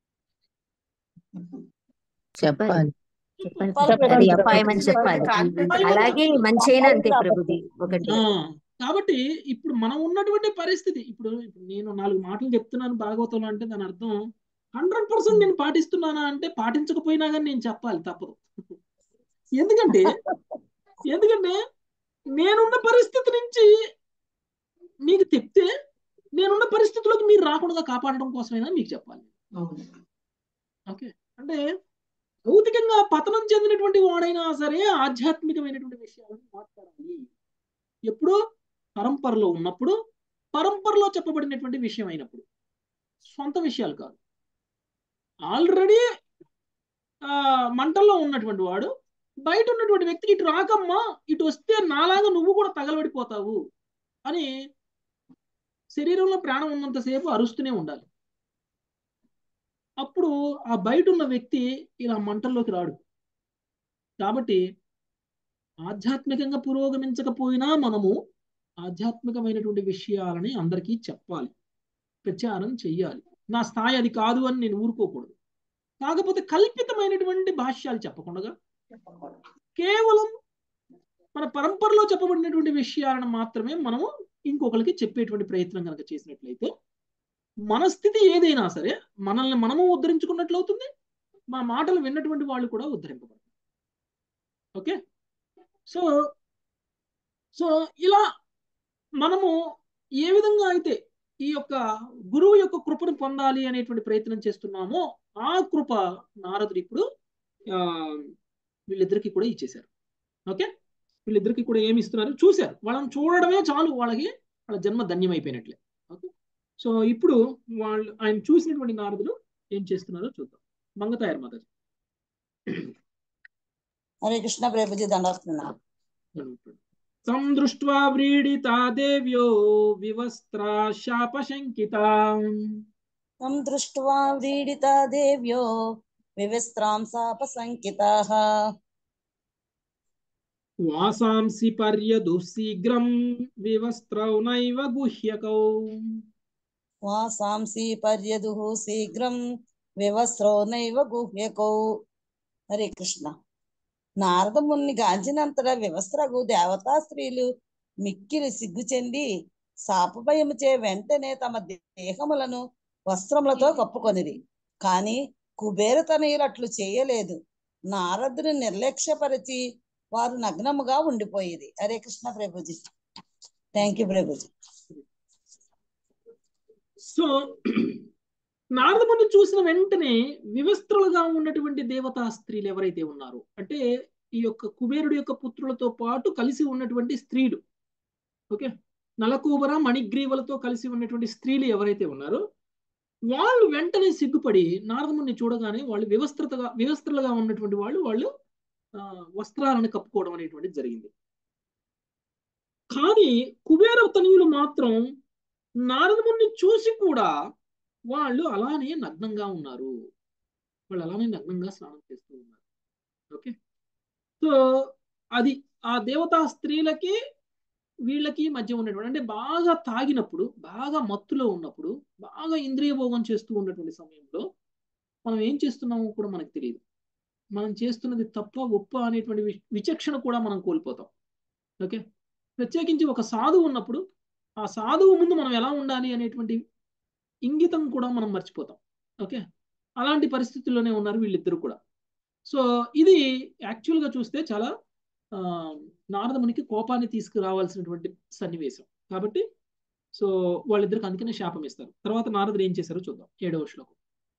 చెప్పాలి చెప్పాలి. చెప్పాలి అది అపాయమని చెప్పాలి. కాన్ఫిడెన్స్ అలాగే మంచి అయినా అంతే ప్రభుజీ ఒకటి. ఆ, కాబట్టి ఇప్పుడు మనం ఉన్నటువంటి పరిస్థితి, ఇప్పుడు ఇప్పుడు నేను నాలుగు మాటలు చెప్తున్నాను భాగవతంలో అంటే దాని అర్థం హండ్రెడ్ పర్సెంట్ నేను పాటిస్తున్నానా అంటే పాటించకపోయినా కానీ నేను చెప్పాలి, తప్పదు. ఎందుకంటే ఎందుకంటే నేనున్న పరిస్థితి నుంచి మీకు చెప్తే నేనున్న పరిస్థితిలోకి మీరు రాకుండా కాపాడడం కోసమైనా మీకు చెప్పాలి. అవును. ఓకే, అంటే భౌతికంగా పతనం చెందినటువంటి వాడైనా సరే ఆధ్యాత్మికమైనటువంటి విషయాలను మాట్లాడాలి. ఎప్పుడు పరంపరలో ఉన్నప్పుడు, పరంపరలో చెప్పబడినటువంటి విషయం అయినప్పుడు, సొంత విషయాలు కాదు. ఆల్రెడీ ఆ మంటల్లో ఉన్నటువంటి వాడు బయట ఉన్నటువంటి వ్యక్తికి ఇటు రాకమ్మా, ఇటు వస్తే నాలాగా నువ్వు కూడా తగలబడిపోతావు అని శరీరంలో ప్రాణం ఉన్నంతసేపు అరుస్తూనే ఉండాలి. అప్పుడు ఆ బయట ఉన్న వ్యక్తి ఇలా మంటల్లోకి రాడు. కాబట్టి ఆధ్యాత్మికంగా పురోగమించకపోయినా మనము ఆధ్యాత్మికమైనటువంటి విషయాలని అందరికీ చెప్పాలి, ప్రచారం చెయ్యాలి. నా స్థాయి అది కాదు అని నేను ఊరుకోకూడదు. కాకపోతే కల్పితమైనటువంటి భాష్యాలు చెప్పకుండా కేవలం మన పరంపరలో చెప్పబడినటువంటి విషయాలను మాత్రమే మనము ఇంకొకరికి చెప్పేటువంటి ప్రయత్నం కనుక చేసినట్లయితే మన స్థితి ఏదైనా సరే మనల్ని మనము ఉద్ధరించుకున్నట్లు అవుతుంది, మా మాటలు విన్నటువంటి వాళ్ళు కూడా ఉద్ధరింపబడతారు. ఓకే, సో సో ఇలా మనము ఏ విధంగా అయితే ఈ యొక్క గురువు యొక్క కృపను పొందాలి అనేటువంటి ప్రయత్నం చేస్తున్నామో ఆ కృప నారదుడు ఇప్పుడు ఆ వీళ్ళిద్దరికి కూడా ఇచ్చేశారు. ఓకే, వీళ్ళిద్దరికి కూడా ఏమి ఇస్తున్నారు చూశారు, వాళ్ళని చూడడమే చాలు వాళ్ళకి వాళ్ళ జన్మ ధన్యమైపోయినట్లే. ఓకే, సో ఇప్పుడు వాళ్ళు ఆయన చూసినటువంటి నారదుడు ఏం చేస్తున్నారో చూద్దాం. మంగతాయారు మాతాజీ. హరే కృష్ణ ప్రభుజీ దండస్తున్నా. తం దృష్ట్వా వ్రీడితా దేవ్యో వివస్త్రా శాపశంకితా తం దృష్ట్వా వ్రీడితా దేవ్యో వివస్త్రాం శాపశంకితాః వాసాంసి పర్యదుశీఘ్రం వివస్త్రౌ నైవ గుహ్యకౌ వాసాంసి పర్యదుః శీఘ్రం వివస్త్రో నైవ గుహ్యకౌ. హరే కృష్ణ. నారదముని గాంచినంతటా వివస్త్రగు దేవతా స్త్రీలు మిక్కిలి సిగ్గు చెంది శాపభయముచే వెంటనే తమ దేహములను వస్త్రములతో కప్పుకొనిది. కాని కుబేర తనయులు అట్లు చేయలేదు. నారదుని నిర్లక్ష్యపరిచి వారు నగ్నముగా ఉండిపోయేది. Hare Krishna Prabhuji. Thank you Prabhuji. So Naradamuni చూసిన వెంటనే వివస్త్రులుగా ఉన్నటువంటి దేవతా స్త్రీలు ఎవరైతే ఉన్నారో, అంటే ఈ యొక్క కుబేరుడి యొక్క పుత్రులతో పాటు కలిసి ఉన్నటువంటి స్త్రీలు, ఓకే, నలకూబర మణిగ్రీవులతో కలిసి ఉన్నటువంటి స్త్రీలు ఎవరైతే ఉన్నారో వాళ్ళు వెంటనే సిగ్గుపడి నారదముని చూడగానే వాళ్ళు వివస్త్రతగా వివస్త్రులుగా ఉన్నటువంటి వాళ్ళు వాళ్ళు ఆ వస్త్రాలను కప్పుకోవడం అనేటువంటిది జరిగింది. కానీ కుబేర తనయులు మాత్రం నారదముని చూసి కూడా వాళ్ళు అలానే నగ్నంగా ఉన్నారు. వాళ్ళు అలానే నగ్నంగా స్నానం చేస్తూ ఉన్నారు. ఓకే, సో అది ఆ దేవతా స్త్రీలకి వీళ్ళకి మధ్య ఉన్నటువంటి, అంటే బాగా తాగినప్పుడు, బాగా మత్తులో ఉన్నప్పుడు, బాగా ఇంద్రియ భోగం చేస్తూ ఉన్నటువంటి సమయంలో మనం ఏం చేస్తున్నామో కూడా మనకు తెలియదు. మనం చేస్తున్నది తప్ప ఒప్ప అనేటువంటి విచక్షణ కూడా మనం కోల్పోతాం. ఓకే, ప్రత్యేకించి ఒక సాధువు ఉన్నప్పుడు ఆ సాధువు ముందు మనం ఎలా ఉండాలి అనేటువంటి ఇంగితం కూడా మనం మర్చిపోతాం. ఓకే, అలాంటి పరిస్థితుల్లోనే ఉన్నారు వీళ్ళిద్దరు కూడా. సో ఇది యాక్చువల్గా చూస్తే చాలా ఆ నారదమునికి కోపాన్ని తీసుకురావాల్సినటువంటి సన్నివేశం కాబట్టి సో వాళ్ళిద్దరికి అందుకనే శాపం ఇస్తారు. తర్వాత నారదుడు ఏం చేశారో చూద్దాం. ఏడవ శ్లోకం.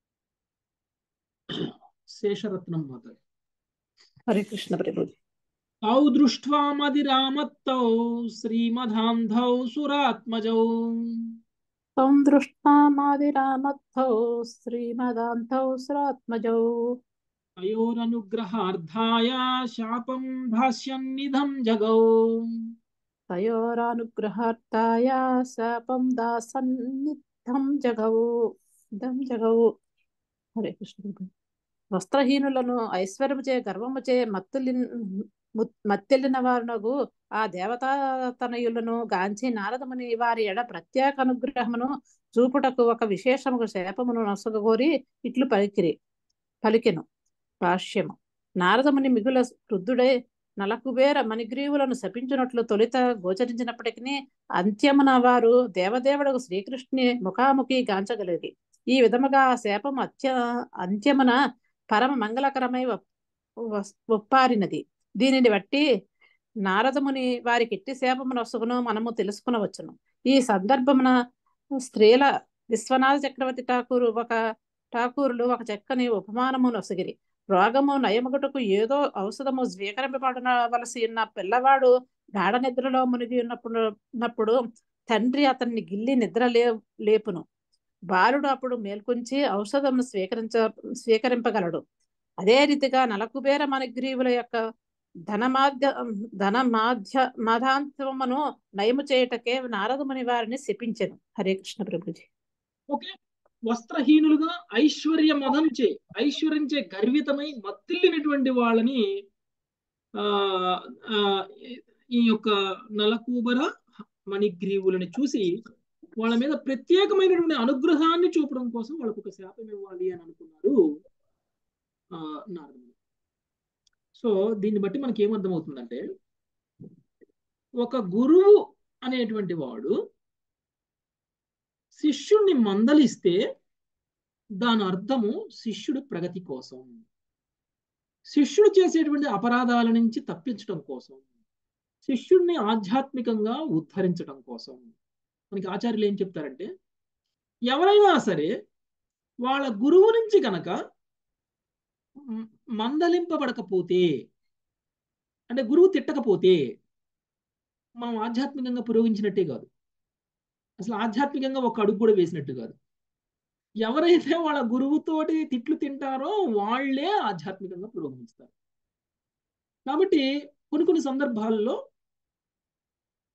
శేషరత్నం మాతాడు. హరే కృష్ణ ప్రభు. ఔ దృష్ట్వా మదిరామత్తౌ శ్రీమధాంధౌ సురాత్మజౌ తం దృష్ట్వా మాదిరామత్తౌ శ్రీమదాంతౌ సురాత్మజౌ తయోరనుగ్రహార్థాయ శాపం భాష్యన్నిధం జగౌ తయోరానుగ్రహార్థాయ శాపం దాసన్నిధం జగౌ ధం జగౌ. హరే కృష్ణ. వస్త్రహీనులను ఐశ్వర్యముచే గర్వముచే మత్తులి మత్తెల్లిన వారునగు ఆ దేవతా తనయులను గాంచి నారదముని వారి ఎడ ప్రత్యేక అనుగ్రహమును చూపుటకు ఒక విశేషముకు శాపమును నొసగగోరి ఇట్లు పలికిరి పలికెను. భాష్యము. నారదముని మిగుల వృద్ధుడై నలకుబేర మణిగ్రీవులను శపించినట్లు తొలిత గోచరించినప్పటికీ అంత్యమున వారు దేవదేవుడు శ్రీకృష్ణుని ముఖాముఖి గాంచగలిగి ఈ విధముగా ఆ శాపము అత్య అంత్యమున పరమ మంగళకరమై ఒప్పారినది. దీనిని బట్టి నారదముని వారికి ఎట్టి శాపము నొసగునో మనము తెలుసుకునవచ్చును. ఈ సందర్భమున స్త్రీల విశ్వనాథ చక్రవర్తి ఠాకూరు ఒక ఠాకూరులు ఒక చక్కని ఉపమానము నొసగిరి. రోగము నయమగుటకు ఏదో ఔషధము స్వీకరింపబడవలసి ఉన్న పిల్లవాడు గాఢ నిద్రలో మునిగి ఉన్నప్పుడు ఉన్నప్పుడు తండ్రి అతన్ని గిల్లి నిద్ర లే లేపును. బాలుడు అప్పుడు మేల్కొంచి ఔషధమును స్వీకరించ స్వీకరింపగలడు. అదే రీతిగా నలకుబేర మణిగ్రీవుల యొక్క ధనమాధ్య ధనమాధ్య మాధాంతమును నయము చేయుటకే నారదముని వారిని శపించెను. హరే కృష్ణ ప్రభుజీ. ఓకే, వస్త్రహీనులుగా ఐశ్వర్య మదంచే ఐశ్వర్యంచే గర్వితమై మత్తిల్లినటువంటి వాళ్ళని ఆ ఈ యొక్క నలకూబర మణిగ్రీవులని చూసి వాళ్ళ మీద ప్రత్యేకమైనటువంటి అనుగ్రహాన్ని చూపడం కోసం వాళ్ళకు ఒక శాపం ఇవ్వాలి అని అనుకున్నారు ఆ నారదుడు. సో దీన్ని బట్టి మనకి ఏమర్థమవుతుందంటే, ఒక గురువు అనేటువంటి వాడు శిష్యుణ్ణి మందలిస్తే దాని అర్థము శిష్యుడు ప్రగతి కోసం, శిష్యుడు చేసేటువంటి అపరాధాల నుంచి తప్పించడం కోసం, శిష్యుడిని ఆధ్యాత్మికంగా ఉద్ధరించడం కోసం. మనకి ఆచార్యులు ఏం చెప్తారంటే, ఎవరైనా సరే వాళ్ళ గురువు నుంచి గనక మందలింపబడకపోతే, అంటే గురువు తిట్టకపోతే మనం ఆధ్యాత్మికంగా పురోగించినట్టే కాదు, అసలు ఆధ్యాత్మికంగా ఒక అడుగు కూడా వేసినట్టు కాదు. ఎవరైతే వాళ్ళ గురువుతోటి తిట్లు తింటారో వాళ్లే ఆధ్యాత్మికంగా పురోగమిస్తారు. కాబట్టి కొన్ని కొన్ని సందర్భాల్లో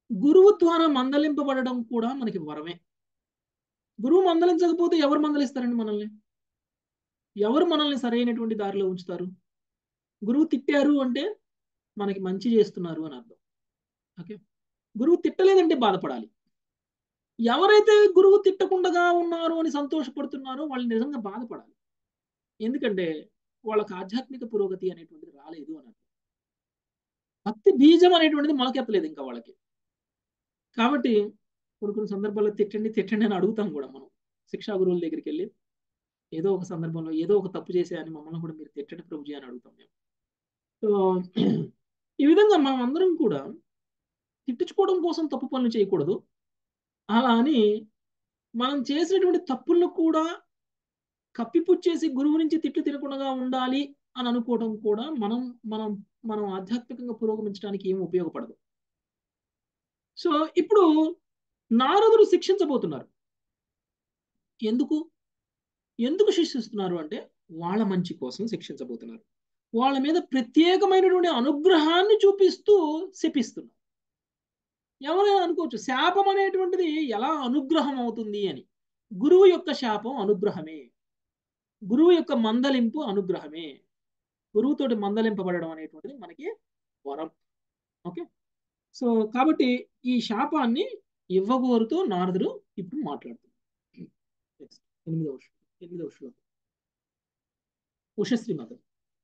గురువు ద్వారా మందలింపబడడం కూడా మనకి వరమే. గురువు మందలించకపోతే ఎవరు మందలిస్తారండి మనల్ని? ఎవరు మనల్ని సరైనటువంటి దారిలో ఉంచుతారు? గురువు తిట్టారు అంటే మనకి మంచి చేస్తున్నారు అని అర్థం. ఓకే, గురువు తిట్టలేదంటే బాధపడాలి. ఎవరైతే గురువు తిట్టకుండా ఉన్నారు అని సంతోషపడుతున్నారో వాళ్ళు నిజంగా బాధపడాలి. ఎందుకంటే వాళ్ళకి ఆధ్యాత్మిక పురోగతి అనేటువంటిది రాలేదు అని అర్థం. భక్తి బీజం అనేటువంటిది మొలకెత్తలేదు ఇంకా వాళ్ళకి. కాబట్టి కొన్ని కొన్ని సందర్భాల్లో తిట్టండి తిట్టండి అని అడుగుతాం కూడా మనం శిక్షా గురువుల దగ్గరికి వెళ్ళి. ఏదో ఒక సందర్భంలో ఏదో ఒక తప్పు చేసే అని మమ్మల్ని కూడా మీరు తిట్టండి ప్రభుజీ అని అడుగుతాం మేము. సో ఈ విధంగా మనం అందరం కూడా తిట్టించుకోవడం కోసం తప్పు పనులు చేయకూడదు. అలా అని మనం చేసినటువంటి తప్పులను కూడా కప్పిపుచ్చేసి గురువు నుంచి తిట్లు తినకుండా ఉండాలి అని అనుకోవడం కూడా మనం మనం మనం ఆధ్యాత్మికంగా పురోగమించడానికి ఏమి ఉపయోగపడదు. సో ఇప్పుడు నారదుడు శిక్షించబోతున్నారు. ఎందుకు ఎందుకు శిక్షిస్తున్నారు అంటే వాళ్ళ మంచి కోసం శిక్షించబోతున్నారు. వాళ్ళ మీద ప్రత్యేకమైనటువంటి అనుగ్రహాన్ని చూపిస్తూ శపిస్తున్నారు. ఎవరైనా అనుకోవచ్చు శాపం అనేటువంటిది ఎలా అనుగ్రహం అవుతుంది అని. గురువు యొక్క శాపం అనుగ్రహమే, గురువు యొక్క మందలింపు అనుగ్రహమే. గురువుతోటి మందలింపబడడం అనేటువంటిది మనకి వరం. ఓకే, సో కాబట్టి ఈ శాపాన్ని ఇవ్వగోరుతూ నారదుడు ఇప్పుడు మాట్లాడుతున్నారు. ఎనిమిదవ ఎనిమిదవ శ్లోకం ఉషశ్రీ మాత.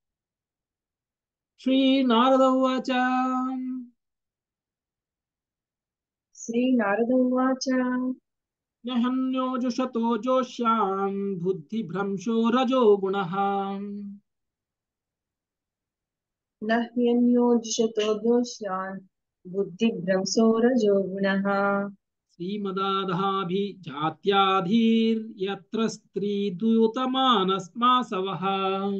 శ్రీ నారద ఉవాచ శ్రీ నారద ఉవాచ యహన్యోజుషతో జోష్యాం బుద్ధి భ్రంశో రజో గుణః నహ్యన్యోజిషతో దోష్యాన్ బుద్ధిభ్రంశో రజో గుణః శ్రీమదాధాభిజాత్యాధీర్యత్ర స్త్రీ దూతమానస్మాసవః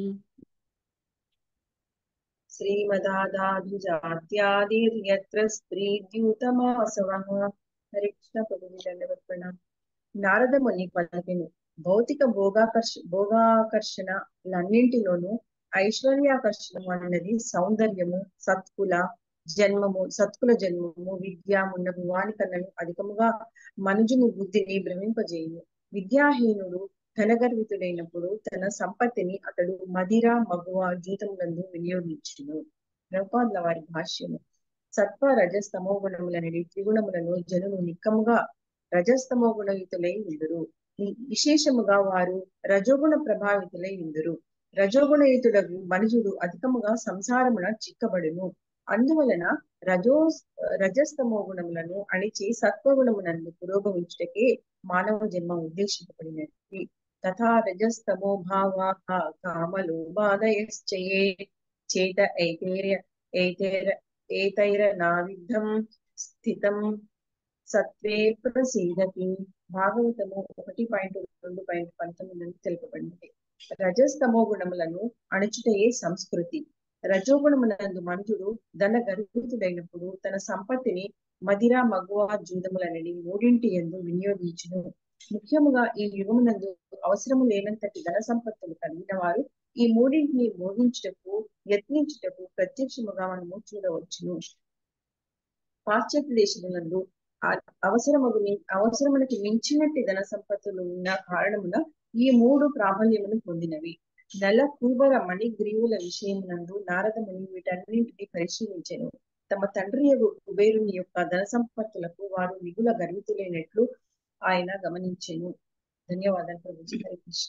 శ్రీమదాదాభిజాత్యాదిర్యత్ర స్త్రీ ద్యూతమాసవః. హరే కృష్ణ ప్రభుజీ దండవత్ ప్రణామం. నారద ముని పలికెను, భౌతిక భోగాకర్ష భోగాకర్షణలన్నింటిలోనూ ఐశ్వర్యాకర్షణము అన్నది సౌందర్యము, సత్కుల జన్మము సత్కుల జన్మము విద్య మున్నగు వాని కన్నను అధికముగా మనుజుని బుద్ధిని భ్రమింపజేయును. విద్యాహీనుడు ధనగర్వితుడైనప్పుడు తన సంపత్తిని అతడు మదిర మగువ జీతములందు వినియోగించును. ప్రభుపాదుల వారి భాష్యము. సత్వ రజస్తమో గుణములనడి త్రిగుణములను జనులు నిక్కముగా రజస్తమో గుణయుతులై ఉందురు. విశేషముగా వారు రజోగుణ ప్రభావితులై ఉందురు. రజోగుణయుతుడగు మనుజుడు అధికముగా సంసారమున చిక్కబడును. అందువలన రజో రజస్తమో గుణములను అణిచి సత్వగుణమునందు పురోగమించుటకే మానవ జన్మ ఉద్దేశింపబడినది. తథా రజస్తమో భావా కామలోభాదయశ్చయే చేత ఐతైర్య ఐతైర ఏతైర నావిద్ధం స్థితం సత్వే ప్రసీదతి. భాగవతము ఒకటి పాయింట్ రెండు పాయింట్ పంతొమ్మిది తెలుపబడినది. రజస్తమో గుణములను అణుచుటయే సంస్కృతి. రజోగుణమునందు మనుజుడు ధన గర్భితుడైనప్పుడు తన సంపత్తిని మదిర మగువ జూదములనడి మూడింటి యందు వినియోగించును. ముఖ్యముగా ఈ యుగమునందు అవసరము లేనంతటి ధన సంపత్తులు కలిగిన వారు ఈ మూడింటిని మోగించుటకు యత్నించుటకు ప్రత్యక్షముగా మనము చూడవచ్చును. పాశ్చాత్య దేశములందు అవసరమగు అవసరమునకు మించినట్టి ధన సంపత్తులు ఉన్న కారణమున ఈ మూడు ప్రాబల్యమును పొందినవి. నల కూబర మణిగ్రీవుల విషయమునందు నారద ముని వీటన్నింటినీ పరిశీలించెను. తమ తండ్రి కుబేరుని యొక్క ధన సంపత్తులకు వారు మిగుల గర్వితులైనట్లు ఆయన గమనించెను. ధన్యవాదాలు ప్రభుజీ. హరే కృష్ణ.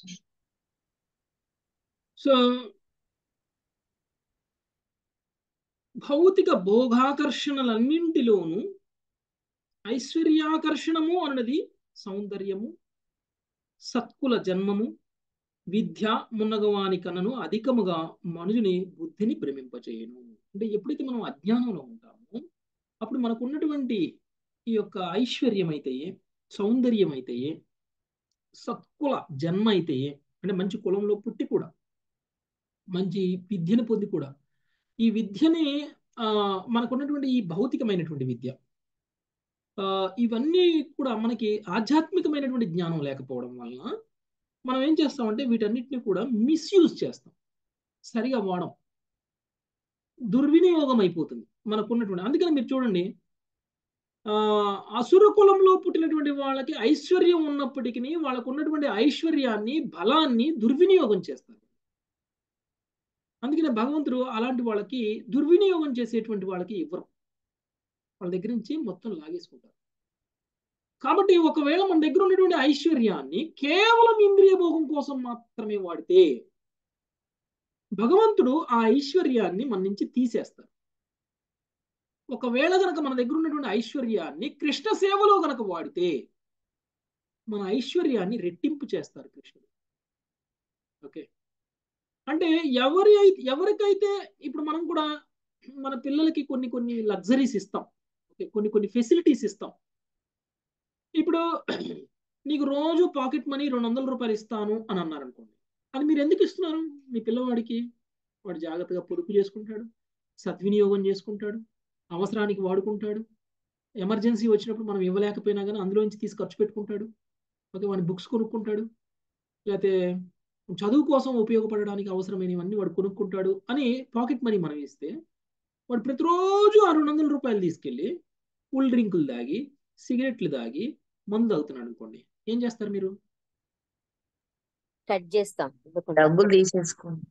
సో భౌతిక భోగాకర్షణలన్నింటిలోనూ ఐశ్వర్యాకర్షణము అన్నది సౌందర్యము, సత్కుల జన్మము, విద్య మున్నగవాని కన్నను అధికముగా మనుజుని బుద్ధిని భ్రమింపచేయను. అంటే ఎప్పుడైతే మనం అజ్ఞానంలో ఉంటామో అప్పుడు మనకు ఉన్నటువంటి ఈ యొక్క ఐశ్వర్యం అయితే, సౌందర్యం అయితే, సత్కుల జన్మ అయితే, అంటే మంచి కులంలో పుట్టి కూడా మంచి విద్యను పొంది కూడా ఈ విద్యని ఆ మనకున్నటువంటి ఈ భౌతికమైనటువంటి విద్య ఆ ఇవన్నీ కూడా మనకి ఆధ్యాత్మికమైనటువంటి జ్ఞానం లేకపోవడం వలన మనం ఏం చేస్తామంటే వీటన్నిటిని కూడా మిస్యూజ్ చేస్తాం, సరిగా వాడం, దుర్వినియోగం అయిపోతుంది మనకున్నటువంటి. అందుకని మీరు చూడండి, ఆ అసుర కులంలో పుట్టినటువంటి వాళ్ళకి ఐశ్వర్యం ఉన్నప్పటికీ వాళ్ళకు ఉన్నటువంటి ఐశ్వర్యాన్ని బలాన్ని దుర్వినియోగం చేస్తారు. అందుకనే భగవంతుడు అలాంటి వాళ్ళకి దుర్వినియోగం చేసేటువంటి వాళ్ళకి ఇవ్వరు, వాళ్ళ దగ్గర నుంచి మొత్తం లాగేసుకుంటారు. కాబట్టి ఒకవేళ మన దగ్గర ఉన్నటువంటి ఐశ్వర్యాన్ని కేవలం ఇంద్రియ భోగం కోసం మాత్రమే వాడితే భగవంతుడు ఆ ఐశ్వర్యాన్ని మన నుంచి తీసేస్తారు. ఒకవేళ గనక మన దగ్గర ఉన్నటువంటి ఐశ్వర్యాన్ని కృష్ణ సేవలో గనక వాడితే మన ఐశ్వర్యాన్ని రెట్టింపు చేస్తారు కృష్ణుడు. ఓకే, అంటే ఎవరి ఎవరికైతే ఇప్పుడు మనం కూడా మన పిల్లలకి కొన్ని కొన్ని లగ్జరీస్ ఇస్తాం, ఓకే, కొన్ని కొన్ని ఫెసిలిటీస్ ఇస్తాం. ఇప్పుడు నీకు రోజు పాకెట్ మనీ రెండు వందల రూపాయలు ఇస్తాను అని అన్నారు అనుకోండి, అది మీరు ఎందుకు ఇస్తున్నారు? మీ పిల్లవాడికి వాడు జాగ్రత్తగా పొదుపు చేసుకుంటాడు, సద్వినియోగం చేసుకుంటాడు, అవసరానికి వాడుకుంటాడు, ఎమర్జెన్సీ వచ్చినప్పుడు మనం ఇవ్వలేకపోయినా కానీ అందులోంచి తీసి ఖర్చు పెట్టుకుంటాడు, ఓకే, వాడి బుక్స్ కొనుక్కుంటాడు, లేకపోతే చదువు కోసం ఉపయోగపడడానికి అవసరమైనవన్నీ వాడు కొనుక్కుంటాడు అని పాకెట్ మనీ మనం ఇస్తే వాడు ప్రతిరోజు ఆ రెండు వందల రూపాయలు తీసుకెళ్ళి కూల్ డ్రింకులు దాగి సిగరెట్లు దాగి మందు తాగుతున్నాడు అనుకోండి, ఏం చేస్తారు మీరు? కట్ చేస్తాం, డబ్బులు తీసేసుకోండి,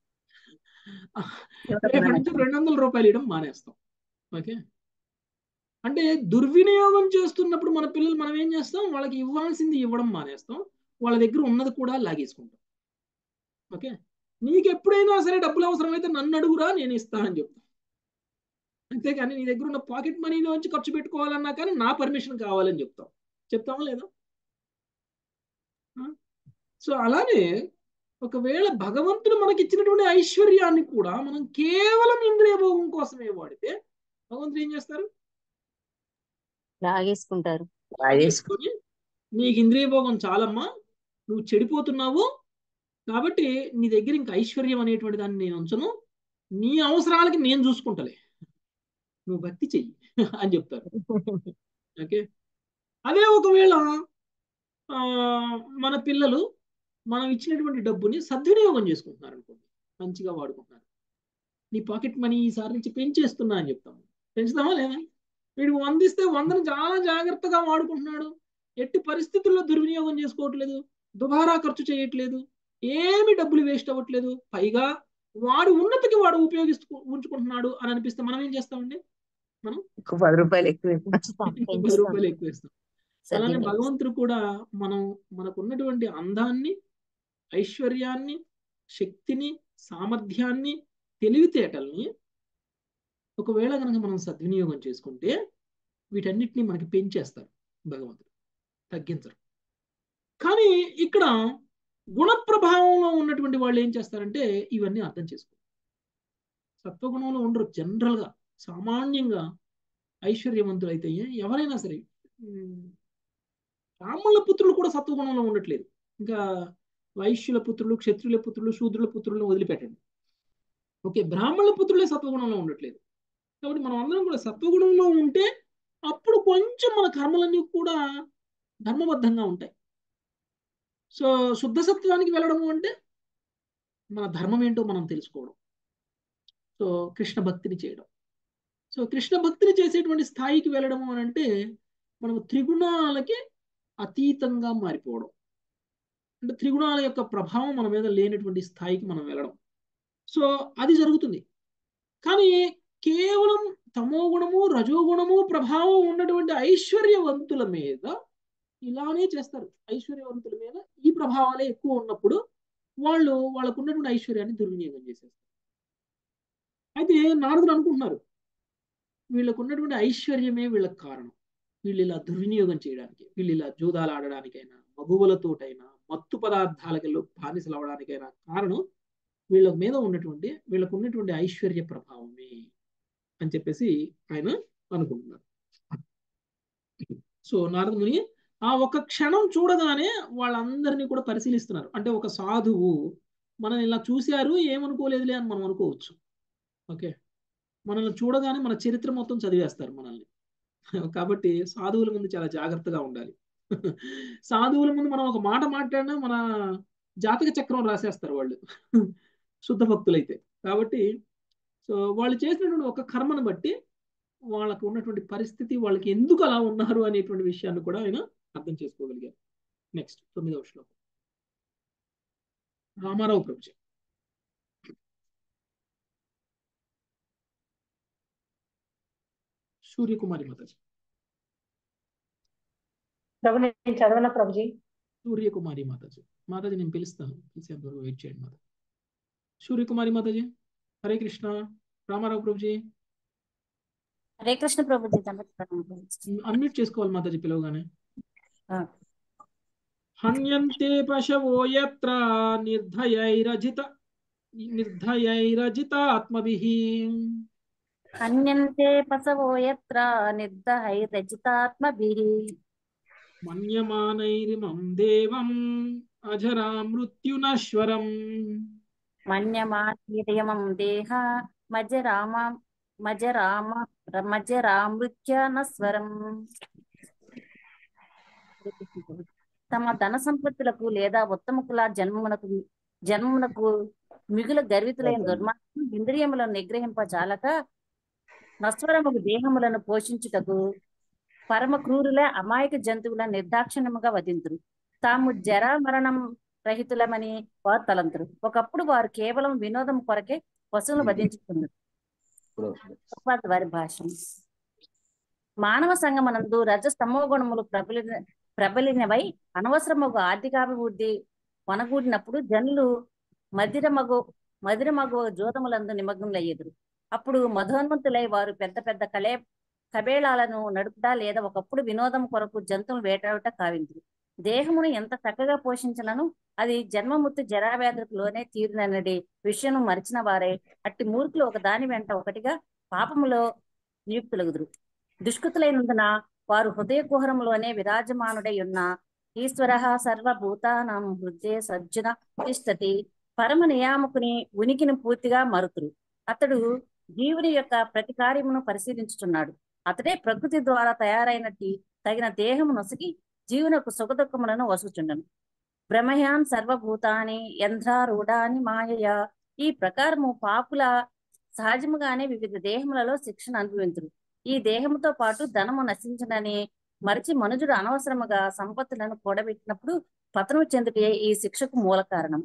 రేపటి నుంచి రెండు వందల రూపాయలు ఇవ్వడం మానేస్తాం. ఓకే, అంటే దుర్వినియోగం చేస్తున్నప్పుడు మన పిల్లలు మనం ఏం చేస్తాం? వాళ్ళకి ఇవ్వాల్సింది ఇవ్వడం మానేస్తాం, వాళ్ళ దగ్గర ఉన్నది కూడా లాగేసుకుంటాం. ఓకే, నీకు ఎప్పుడైనా సరే డబ్బులు అవసరమైతే నన్ను అడుగురా, నేను ఇస్తానని చెప్తాను. అంతేగాని నీ దగ్గర ఉన్న పాకెట్ మనీలోంచి ఖర్చు పెట్టుకోవాలన్నా కానీ నా పర్మిషన్ కావాలని చెప్తాం. చెప్తామా లేదా? సో అలానే ఒకవేళ భగవంతుడు మనకి ఇచ్చినటువంటి ఐశ్వర్యాన్ని కూడా మనం కేవలం ఇంద్రియ భోగం కోసమే వాడితే భగవంతుడు ఏం చేస్తారు? లాగేసుకుంటారు. లాగేసుకొని నీకు ఇంద్రియ భోగం చాలమ్మా, నువ్వు చెడిపోతున్నావు, కాబట్టి నీ దగ్గర ఇంకా ఐశ్వర్యం అనేటువంటి దాన్ని నేను ఉంచను, నీ అవసరాలకి నేను చూసుకుంటలే, నువ్వు భక్తి చెయ్యి అని చెప్తారు. ఓకే, అదే ఒకవేళ మన పిల్లలు మనం ఇచ్చినటువంటి డబ్బుని సద్వినియోగం చేసుకుంటున్నారు అనుకోండి, మంచిగా వాడుకుంటున్నారు, నీ పాకెట్ మనీ ఈసారి నుంచి పెంచేస్తున్నా అని చెప్తాము. పెంచుతామా లేదా? వీడికి వందిస్తే వందను చాలా జాగ్రత్తగా వాడుకుంటున్నాడు, ఎట్టి పరిస్థితుల్లో దుర్వినియోగం చేసుకోవట్లేదు, దుబారా ఖర్చు చేయట్లేదు, ఏమి డబ్బులు వేస్ట్ అవ్వట్లేదు, పైగా వాడు ఉన్నతికి వాడు ఉపయోగిస్తూ ఉంచుకుంటున్నాడు అని అనిపిస్తే మనం ఏం చేస్తామండి? మనం పది రూపాయలు ఎక్కువ పది రూపాయలు ఎక్కువ ఇస్తాం. అలానే భగవంతుడు కూడా మనం మనకు ఉన్నటువంటి అందాన్ని, ఐశ్వర్యాన్ని, శక్తిని, సామర్థ్యాన్ని, తెలివితేటల్ని ఒకవేళ కనుక మనం సద్వినియోగం చేసుకుంటే వీటన్నిటిని మనకి పెంచేస్తారు భగవంతుడు, తగ్గించరు. కానీ ఇక్కడ గుణ ప్రభావంలో ఉన్నటువంటి వాళ్ళు ఏం చేస్తారంటే ఇవన్నీ అర్థం చేసుకో, సత్వగుణంలో ఉండరు. జనరల్గా సామాన్యంగా ఐశ్వర్యవంతులు అయితే ఎవరైనా సరే, బ్రాహ్మణుల పుత్రులు కూడా సత్వగుణంలో ఉండట్లేదు, ఇంకా వైశ్యుల పుత్రులు, క్షత్రుల పుత్రులు, శూద్రుల పుత్రులను వదిలిపెట్టండి. ఓకే, బ్రాహ్మణుల పుత్రులే సత్వగుణంలో ఉండట్లేదు. కాబట్టి మనం అందరం కూడా సత్వగుణంలో ఉంటే అప్పుడు కొంచెం మన కర్మలన్నీ కూడా ధర్మబద్ధంగా ఉంటాయి. సో శుద్ధ సత్వానికి వెళ్ళడము అంటే మన ధర్మం ఏంటో మనం తెలుసుకోవడం, సో కృష్ణ భక్తిని చేయడం. సో కృష్ణ భక్తిని చేసేటువంటి స్థాయికి వెళ్ళడము అని అంటే మనం త్రిగుణాలకి అతీతంగా మారిపోవడం, అంటే త్రిగుణాల యొక్క ప్రభావం మన మీద లేనటువంటి స్థాయికి మనం వెళ్ళడం. సో అది జరుగుతుంది. కానీ కేవలం తమో గుణము, రజోగుణము ప్రభావం ఉన్నటువంటి ఐశ్వర్యవంతుల మీద ఇలానే చేస్తారు. ఐశ్వర్యవంతుల మీద ఈ ప్రభావాలే ఎక్కువ ఉన్నప్పుడు వాళ్ళు వాళ్ళకు ఉన్నటువంటి ఐశ్వర్యాన్ని దుర్వినియోగం చేసేస్తారు. అయితే నారదుడు అనుకుంటున్నారు వీళ్ళకు ఉన్నటువంటి ఐశ్వర్యమే వీళ్ళకి కారణం, వీళ్ళు ఇలా దుర్వినియోగం చేయడానికి, వీళ్ళు ఇలా జూదాలు ఆడడానికైనా, మగువలతోటైనా, మత్తు పదార్థాలకు బానిసలు అవడానికైనా కారణం వీళ్ళ మీద ఉన్నటువంటి వీళ్ళకు ఉన్నటువంటి ఐశ్వర్య ప్రభావమే అని చెప్పేసి ఆయన అనుకుంటున్నారు. సో నారద ముని ఆ ఒక క్షణం చూడగానే వాళ్ళందరినీ కూడా పరిశీలిస్తున్నారు. అంటే ఒక సాధువు మనం ఇలా చూశారు ఏమనుకోలేదులే అని మనం అనుకోవచ్చు. ఓకే, మనల్ని చూడగానే మన చరిత్ర మొత్తం చదివేస్తారు మనల్ని. కాబట్టి సాధువుల ముందు చాలా జాగ్రత్తగా ఉండాలి. సాధువుల ముందు మనం ఒక మాట మాట్లాడినా మన జాతక చక్రం రాసేస్తారు వాళ్ళు, శుద్ధ భక్తులైతే. కాబట్టి సో వాళ్ళు చేసినటువంటి ఒక కర్మను బట్టి వాళ్ళకు ఉన్నటువంటి పరిస్థితి, వాళ్ళకి ఎందుకు అలా ఉన్నారు అనేటువంటి విషయాన్ని కూడా ఆయన అర్థం చేసుకోగలిగారు. నెక్స్ట్ తొమ్మిదవ శ్లోకం రామారావు ప్రభుజీ. సూర్యకుమారి మాతాజీ. ప్రభు నేను చదవనా ప్రభుజీ? సూర్యకుమారి మాతాజీ. మాతాజీ నేను పిలుస్తాను, పిలిచేంత వరకు వెయిట్ చేయండి మాతాజీ. సూర్యకుమారి మాతాజీ. హరే కృష్ణ. రామారావు ప్రభుజీ హరే కృష్ణ ప్రభుజీ. అన్మ్యూట్ చేసుకోవాలి మాతాజీ పిలవగానే. హన్యంతే పశవో యత్ర నిర్ధయైరజిత నిర్ధయైరజితాత్మభిః హన్యంతే పశవో యత్ర నిర్దహైరజితాత్మభిః మన్యమానైరిమం దేవం అజరా మృత్యునశ్వరం. మన్యమానైరిమం దేహ మజరామ మజరామ మజరామృత్యనస్వరం. తమ ధన సంపత్తులకు లేదా ఉత్తమకుల జన్మమునకు జన్మమునకు మిగుల గర్వితులైన దుర్మార్గులు ఇంద్రియములను నిగ్రహింప చాలక నశ్వరముకు దేహములను పోషించుటకు పరమ క్రూరుల అమాయక జంతువుల నిర్దాక్షిణ్యముగా వధింతురు. తాము జర మరణం రహితులమని వారు తలంతురు. ఒకప్పుడు వారు కేవలం వినోదం కొరకే పశువులను వధించుతున్నారు. వారి భాష. మానవ సంగమనందు రజ స్తమో గుణములు ప్రబలి ప్రబలినవై అనవసరమగు ఆర్థికాభివృద్ధి వనగూడినప్పుడు జనులు మదిరమగు మదిరమగు జోదములందు నిమగ్నులయ్యేదురు. అప్పుడు మధోన్మంతులై వారు పెద్ద పెద్ద కలే కబేళాలను నడుపుట లేదా ఒకప్పుడు వినోదం కొరకు జంతువులు వేటాడుట కావింతురు. దేహమును ఎంత చక్కగా పోషించినను అది జన్మమృత్యు జరావ్యాధులకు లోనే తీరునన్నది విషయం మరిచిన వారే అట్టి మూర్ఖులు ఒక దాని వెంట ఒకటిగా పాపములో నియుక్తులగుదురు. దుష్కృతులైనందున వారు హృదయ కుహరములోనే విరాజమానుడై ఉన్న ఈశ్వర సర్వభూతానాం హృదయ సజ్జన తిష్టతి పరమ నియామకుని ఉనికిని పూర్తిగా మరుతురు. అతడు జీవుని యొక్క ప్రతి కార్యమును పరిశీలించుచున్నాడు. అతడే ప్రకృతి ద్వారా తయారైనట్టి తగిన దేహము నొసగి జీవునకు సుఖదుఖములను వసుచుండను. బ్రహ్మయాన్ సర్వభూతాని యంధ్రారూఢాని మాయయా. ఈ ప్రకారము పాపుల సహజముగానే వివిధ దేహములలో శిక్షణ అనుభవించురు. ఈ దేహముతో పాటు ధనము నశించనని మరిచి మనుజుడు అనవసరముగా సంపత్తులను కూడబెట్టినప్పుడు పతనము చెందుటే ఈ శిక్షకు మూల కారణం.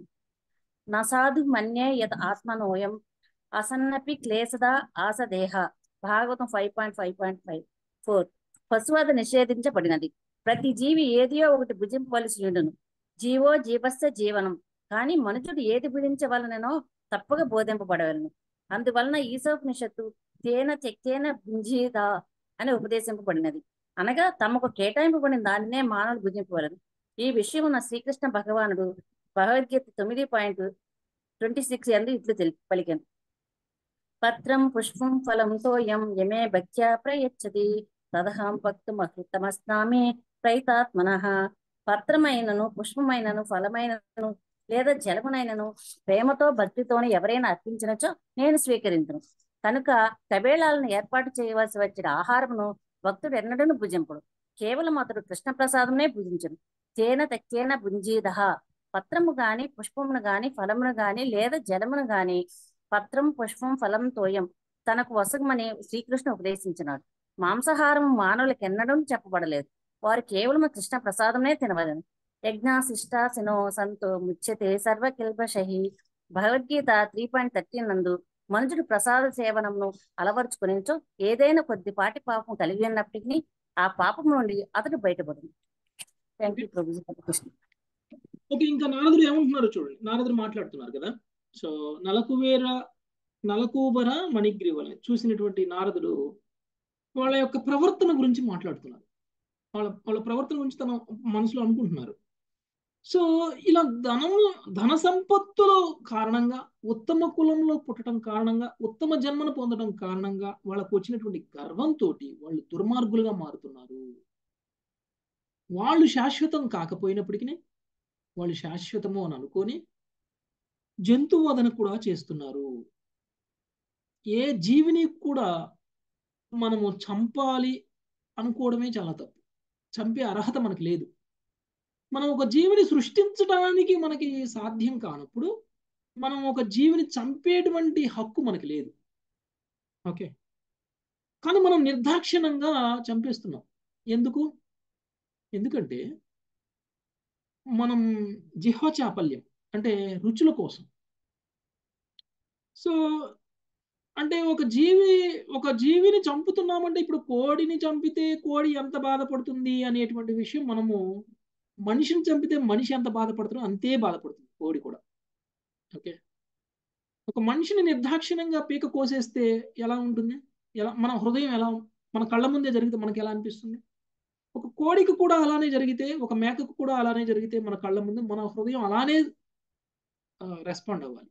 నసాధు మన్యే యత్ ఆత్మనోయం అసన్నపి క్లేశద ఆసదేహ. Bhagavatam five point five point five four. పశువధ నిషేధించబడినది. ప్రతి జీవి ఏదియో ఒకటి భుజింపవలసి ఉండును. జీవో జీవస్య జీవనం. కానీ మనుషుడు ఏది భుజించవలనో తప్పక బోధింపబడవలను. అందువలన ఈశోపనిషత్తు తేన తెక్తేన భుంజీద అని ఉపదేశింపబడినది. అనగా తమకు కేటాయింపబడిన దానినే మానవులు భుజింపవలను. ఈ విషయం ఉన్న శ్రీకృష్ణ భగవానుడు భగవద్గీత తొమ్మిది పాయింట్ ట్వంటీ సిక్స్ ఎందు ఇట్లు తెలిపి పలికాను. పత్రం పుష్పం ఫలం తోయం యమే భక్త్యా ప్రయచ్చతి తదహం భక్తుమహృతమస్నామి ప్రయతాత్మనః. పత్రమైనను పుష్పమైనను ఫలమైనను లేదా జలమునైనను ప్రేమతో భక్తితోని ఎవరైనా అర్పించినచో నేను స్వీకరించును. కనుక కబేళాలను ఏర్పాటు చేయవలసి వచ్చిన ఆహారమును భక్తుడు ఎన్నడూ భుజింపుడు. కేవలం అతడు కృష్ణ ప్రసాదమునే భుజించును. తేన తక్కేన భుంజీదహ. పత్రము గాని పుష్పమును గాని ఫలమును గాని లేదా జలమును గాని పత్రం పుష్పం ఫలం తోయం తనకు వసగమని శ్రీకృష్ణ ఉపదేశించినాడు. మాంసాహారము మానవులకు ఎన్నడూ చెప్పబడలేదు. వారు కేవలం కృష్ణ ప్రసాదమే తినవలను. యజ్ఞాశిష్టాసినో సంతో ముచ్యతే సర్వకిల్బషహి. భగవద్గీత త్రీ పాయింట్ థర్టీన్ నందు మనుషుడు ప్రసాద సేవనమును అలవరుచుకునిచో ఏదైనా కొద్దిపాటి పాపం కలిగి ఉన్నప్పటికీ ఆ పాపం నుండి అతడు బయటపడును. Thank you Prabhuji. Krishna. Okay, ఇంకా నారదుడు ఏమంటున్నారు చూడండి. నారదుడు మాట్లాడుతున్నారు కదా. సో నలకువేర నలకూబర మణిగ్రీవల్ని చూసినటువంటి నారదుడు వాళ్ళ యొక్క ప్రవర్తన గురించి మాట్లాడుతున్నారు. వాళ్ళ వాళ్ళ ప్రవర్తన గురించి తన మనసులో అనుకుంటున్నారు. సో ఇలా ధనం ధన సంపత్తుల కారణంగా, ఉత్తమ కులంలో పుట్టడం కారణంగా, ఉత్తమ జన్మను పొందడం కారణంగా వాళ్ళకు వచ్చినటువంటి గర్వంతో వాళ్ళు దుర్మార్గులుగా మారుతున్నారు. వాళ్ళు శాశ్వతం కాకపోయినప్పటికీ వాళ్ళు శాశ్వతము అని అనుకొని జంతువధన కూడా చేస్తున్నారు. ఏ జీవిని కూడా మనము చంపాలి అనుకోవడమే చాలా తప్పు. చంపే అర్హత మనకు లేదు. మనం ఒక జీవిని సృష్టించడానికి మనకి సాధ్యం కానప్పుడు మనం ఒక జీవిని చంపేటువంటి హక్కు మనకి లేదు. ఓకే, కానీ మనం నిర్దాక్షిణంగా చంపేస్తున్నాం. ఎందుకు? ఎందుకంటే మనం జిహ్వ చాపల్యం అంటే రుచుల కోసం. సో అంటే ఒక జీవి ఒక జీవిని చంపుతున్నామంటే ఇప్పుడు కోడిని చంపితే కోడి ఎంత బాధపడుతుంది అనేటువంటి విషయం మనము మనిషిని చంపితే మనిషి ఎంత బాధపడుతుందో అంతే బాధపడుతుంది కోడి కూడా. ఓకే, ఒక మనిషిని నిర్దాక్షిణ్యంగా పీక కోసేస్తే ఎలా ఉంటుంది? ఎలా మన హృదయం ఎలా మన కళ్ళ ముందే జరిగితే మనకి ఎలా అనిపిస్తుంది? ఒక కోడికి కూడా అలానే జరిగితే, ఒక మేకకు కూడా అలానే జరిగితే మన కళ్ళ ముందు మన హృదయం అలానే రెస్పాండ్ అవ్వాలి.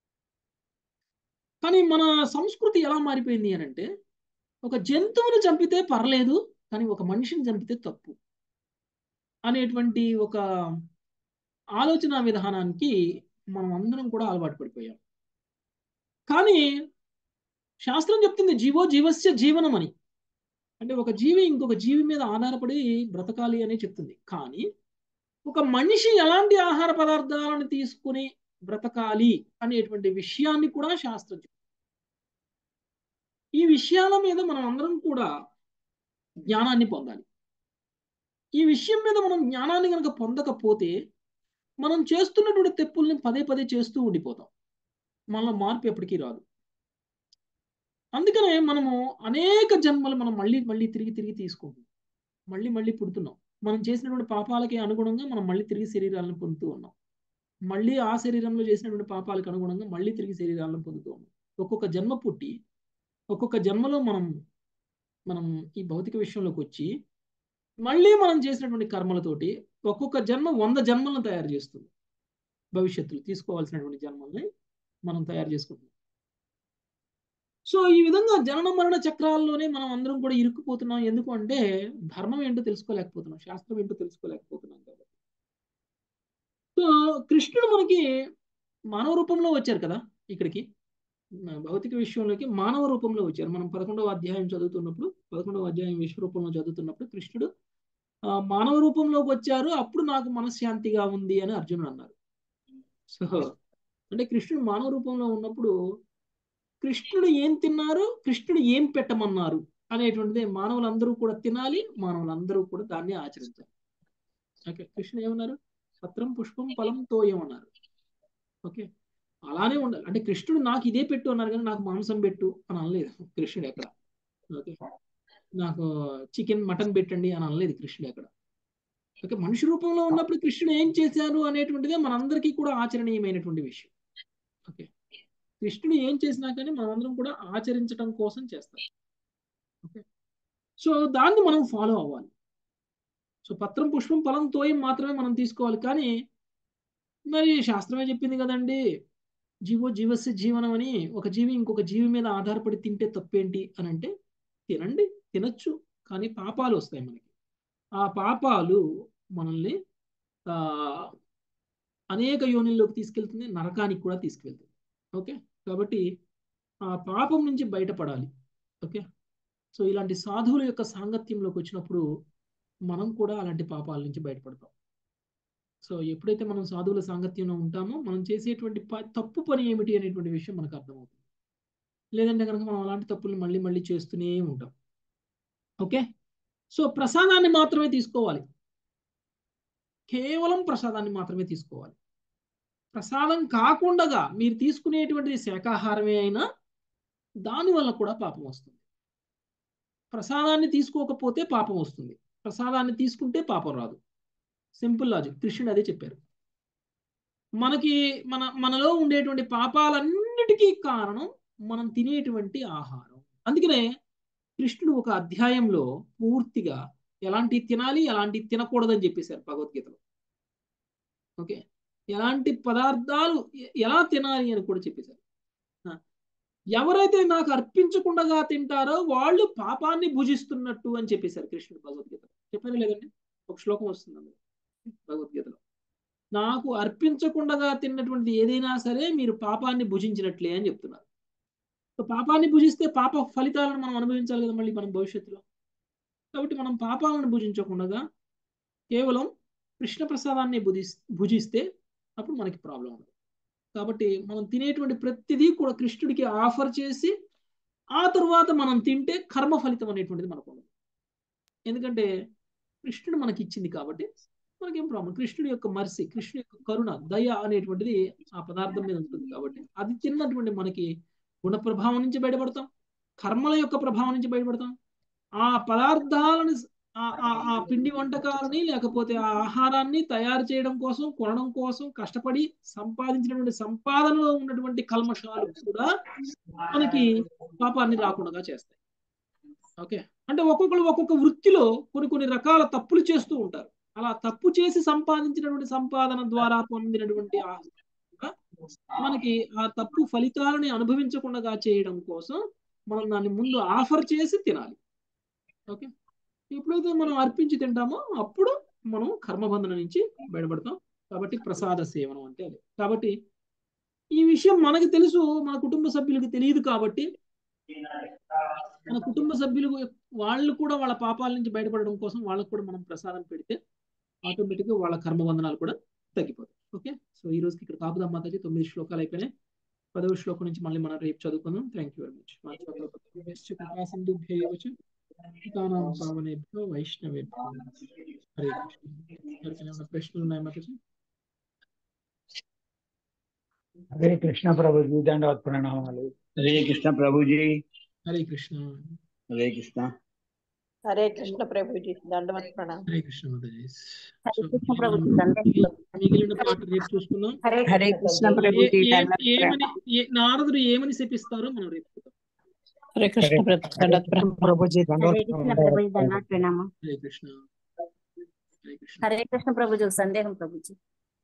కానీ మన సంస్కృతి ఎలా మారిపోయింది అని అంటే ఒక జంతువుని చంపితే పర్లేదు కానీ ఒక మనిషిని చంపితే తప్పు అనేటువంటి ఒక ఆలోచన విధానానికి మనం అందరం కూడా అలవాటు పడిపోయాం. కానీ శాస్త్రం చెప్తుంది జీవో జీవస్య జీవనం అని. అంటే ఒక జీవి ఇంకొక జీవి మీద ఆధారపడి బ్రతకాలి అని చెప్తుంది. కానీ ఒక మనిషి ఎలాంటి ఆహార పదార్థాలను తీసుకుని బ్రతకాలి అనేటువంటి విషయాన్ని కూడా శాస్త్రం చెప్తుంది. ఈ విషయాల మీద మనం అందరం కూడా జ్ఞానాన్ని పొందాలి. ఈ విషయం మీద మనం జ్ఞానాన్ని కనుక పొందకపోతే మనం చేస్తున్నటువంటి తెప్పుల్ని పదే పదే చేస్తూ ఉండిపోతాం. మనలో మార్పు ఎప్పటికీ రాదు. అందుకనే మనము అనేక జన్మలు మనం మళ్ళీ మళ్ళీ తిరిగి తిరిగి తీసుకుంటున్నాం, మళ్ళీ మళ్ళీ పుడుతున్నాం. మనం చేసినటువంటి పాపాలకి అనుగుణంగా మనం మళ్ళీ తిరిగి శరీరాలను పొందుతూ ఉన్నాం. మళ్ళీ ఆ శరీరంలో చేసినటువంటి పాపాలకు అనుగుణంగా మళ్ళీ తిరిగి శరీరాలను పొందుతూ ఉన్నాం. ఒక్కొక్క జన్మ పుట్టి ఒక్కొక్క జన్మలో మనం మనం ఈ భౌతిక విషయంలోకి వచ్చి మళ్ళీ మనం చేసినటువంటి కర్మలతోటి ఒక్కొక్క జన్మ వంద జన్మలను తయారు చేస్తుంది. భవిష్యత్తులో తీసుకోవాల్సినటువంటి జన్మల్ని మనం తయారు చేసుకుంటున్నాం. సో ఈ విధంగా జనన మరణ చక్రాల్లోనే మనం అందరం కూడా ఇరుక్కుపోతున్నాం. ఎందుకు అంటే ధర్మం ఏంటో తెలుసుకోలేకపోతున్నాం, శాస్త్రం ఏంటో తెలుసుకోలేకపోతున్నాం కాబట్టి. సో కృష్ణుడు మనకి మానవ రూపంలో వచ్చారు కదా, ఇక్కడికి భౌతిక విషయంలోకి మానవ రూపంలో వచ్చారు. మనం పదకొండవ అధ్యాయం చదువుతున్నప్పుడు పదకొండవ అధ్యాయం విశ్వరూపంలో చదువుతున్నప్పుడు కృష్ణుడు మానవ రూపంలోకి వచ్చారు. అప్పుడు నాకు మనశ్శాంతిగా ఉంది అని అర్జునుడు అన్నారు. సో అంటే కృష్ణుడు మానవ రూపంలో ఉన్నప్పుడు కృష్ణుడు ఏం తిన్నారు, కృష్ణుడు ఏం పెట్టమన్నారు అనేటువంటిది మానవులందరూ కూడా తినాలి, మానవులందరూ కూడా దాన్ని ఆచరించాలి. ఓకే, కృష్ణుడు ఏమన్నారు? పత్రం పుష్పం ఫలం తోయం అన్నారు. ఓకే, అలానే ఉండాలి. అంటే కృష్ణుడు నాకు ఇదే పెట్టు అన్నారు కానీ నాకు మాంసం పెట్టు అని అనలేదు కృష్ణుడు ఎక్కడ. ఓకే, నాకు చికెన్ మటన్ పెట్టండి అని అనలేదు కృష్ణుడు ఎక్కడ. ఓకే, మనిషి రూపంలో ఉన్నప్పుడు కృష్ణుడు ఏం చేశారు అనేటువంటిదే మనందరికీ కూడా ఆచరణీయమైనటువంటి విషయం. ఓకే, కృష్ణుడు ఏం చేసినా కానీ మనందరం కూడా ఆచరించడం కోసం చేస్తాం. ఓకే, సో దాన్ని మనం ఫాలో అవ్వాలి. సో పత్రం పుష్పం ఫలం తోయం మాత్రమే మనం తీసుకోవాలి. కానీ మరి శాస్త్రమే చెప్పింది కదండి జీవో జీవస్య జీవనం అని, ఒక జీవి ఇంకొక జీవి మీద ఆధారపడి తింటే తప్పేంటి అని అంటే తినండి, తినచ్చు, కానీ పాపాలు వస్తాయి మనకి. ఆ పాపాలు మనల్ని ఆ అనేక యోనిల్లోకి తీసుకెళ్తుంది, నరకానికి కూడా తీసుకెళ్తుంది. ఓకే, కాబట్టి ఆ పాపం నుంచి బయటపడాలి. ఓకే, సో ఇలాంటి సాధువుల యొక్క సాంగత్యంలోకి వచ్చినప్పుడు మనం కూడా అలాంటి పాపాల నుంచి బయటపడతాం. సో ఎప్పుడైతే మనం సాధువుల సాంగత్యంలో ఉంటామో మనం చేసేటువంటి తప్పు పని ఏమిటి అనేటువంటి విషయం మనకు అర్థమవుతుంది. లేదంటే కనుక మనం అలాంటి తప్పులు మళ్ళీ మళ్ళీ చేస్తూనే ఉంటాం. ఓకే, సో ప్రసాదాన్ని మాత్రమే తీసుకోవాలి, కేవలం ప్రసాదాన్ని మాత్రమే తీసుకోవాలి. ప్రసాదం కాకుండా మీరు తీసుకునేటువంటిది శాకాహారమే అయినా దానివల్ల కూడా పాపం వస్తుంది. ప్రసాదాన్ని తీసుకోకపోతే పాపం వస్తుంది, ప్రసాదాన్ని తీసుకుంటే పాపం రాదు. Simple logic. కృష్ణుడు అదే చెప్పారు. మనకి మన మనలో ఉండేటువంటి పాపాలన్నిటికీ కారణం మనం తినేటువంటి ఆహారం. అందుకనే కృష్ణుడు ఒక అధ్యాయంలో పూర్తిగా ఎలాంటి తినాలి ఎలాంటి తినకూడదని చెప్పేశారు భగవద్గీతలో. ఓకే, ఎలాంటి పదార్థాలు ఎలా తినాలి అని కూడా చెప్పేశారు. ఎవరైతే నాకు అర్పించకుండా తింటారో వాళ్ళు పాపాన్ని భుజిస్తున్నట్టు అని చెప్పేశారు కృష్ణుడు భగవద్గీతలో. చెప్పారు లేదండి, ఒక శ్లోకం వస్తుంది అందులో భగవద్గీతలో. నాకు అర్పించకుండా తిన్నటువంటి ఏదైనా సరే మీరు పాపాన్ని భుజించినట్లే అని చెప్తున్నారు. సో పాపాన్ని భుజిస్తే పాప ఫలితాలను మనం అనుభవించాలి కదా మళ్ళీ మనం భవిష్యత్తులో. కాబట్టి మనం పాపాలను భుజించకుండా కేవలం కృష్ణ ప్రసాదాన్ని భుజి భుజిస్తే అప్పుడు మనకి ప్రాబ్లం ఉండదు. కాబట్టి మనం తినేటువంటి ప్రతిదీ కూడా కృష్ణుడికి ఆఫర్ చేసి ఆ తర్వాత తర్వాత మనం తింటే కర్మ ఫలితం అనేటువంటిది మనకు ఉండదు. ఎందుకంటే కృష్ణుడు మనకి ఇచ్చింది కాబట్టి మనకేం ప్రాబ్లం. కృష్ణుడి యొక్క మర్సి, కృష్ణుడి యొక్క కరుణ, దయ అనేటువంటిది ఆ పదార్థం మీద ఉంటుంది కాబట్టి అది తిన్నటువంటి మనకి గుణ ప్రభావం నుంచి బయటపడతాం, కర్మల యొక్క ప్రభావం నుంచి బయటపడతాం. ఆ పదార్థాలను ఆ పిండి వంటకాలని లేకపోతే ఆ ఆహారాన్ని తయారు చేయడం కోసం, కొనడం కోసం కష్టపడి సంపాదించినటువంటి సంపాదనలో ఉన్నటువంటి కల్మషాలు కూడా మనకి పాపాన్ని రాకుండా చేస్తాయి. ఓకే, అంటే ఒక్కొక్కరు ఒక్కొక్క వృత్తిలో కొన్ని కొన్ని రకాల తప్పులు చేస్తూ ఉంటారు. అలా తప్పు చేసి సంపాదించినటువంటి సంపాదన ద్వారా పొందినటువంటి మనకి ఆ తప్పు ఫలితాలని అనుభవించకుండా చేయడం కోసం మనం దాన్ని ముందు ఆఫర్ చేసి తినాలి. ఓకే, ఎప్పుడైతే మనం అర్పించి తింటామో అప్పుడు మనం కర్మబంధన నుంచి బయటపడతాం. కాబట్టి ప్రసాద సేవనం అంటే అది. కాబట్టి ఈ విషయం మనకి తెలుసు, మన కుటుంబ సభ్యులకు తెలియదు. కాబట్టి మన కుటుంబ సభ్యులు వాళ్ళు కూడా వాళ్ళ పాపాల నుంచి బయటపడడం కోసం వాళ్ళకు కూడా మనం ప్రసాదం పెడితే ఆటోమేటిక్గా వాళ్ళ కర్మబంధనాలు కూడా తగ్గిపోతాయి. ఓకే, సో ఈ రోజుకి ఇక్కడ కాపుదాం మాతాజీ. తొమ్మిది శ్లోకాలు అయిపోయినాయి. పదవ శ్లోకం నుంచి మళ్ళీ మనం రేపు చదువుకుందాం. Thank you very much. పావనేభ్యో వైష్ణవేభ్యో హరే కృష్ణ. ప్రశ్నలు ఉన్నాయి మాతాజీ? హరే కృష్ణ ప్రభుజీ, దండవత్ ప్రణామాలు. హరే కృష్ణ ప్రభుజీ. హరే కృష్ణ. హరే కృష్ణ. హరే కృష్ణ ప్రభుజీ, దండవత్ ప్రణామం. హరే కృష్ణ మాతాజీ. హరే కృష్ణ ప్రభుజీ, మిగిలిన పాట రేపు చూసుకుందాం. హరే కృష్ణ ప్రభుజీ. ఏమని నారదుడు ఏమని శపిస్తారో మనం రేపు చూద్దాం. హరే కృష్ణ ప్రభుజీ, హరే కృష్ణ ప్రభుజీ, దండవత్ ప్రణామం. హరే కృష్ణ. హరే కృష్ణ. హరే కృష్ణ ప్రభుజీ. సందేహం ప్రభుజీ.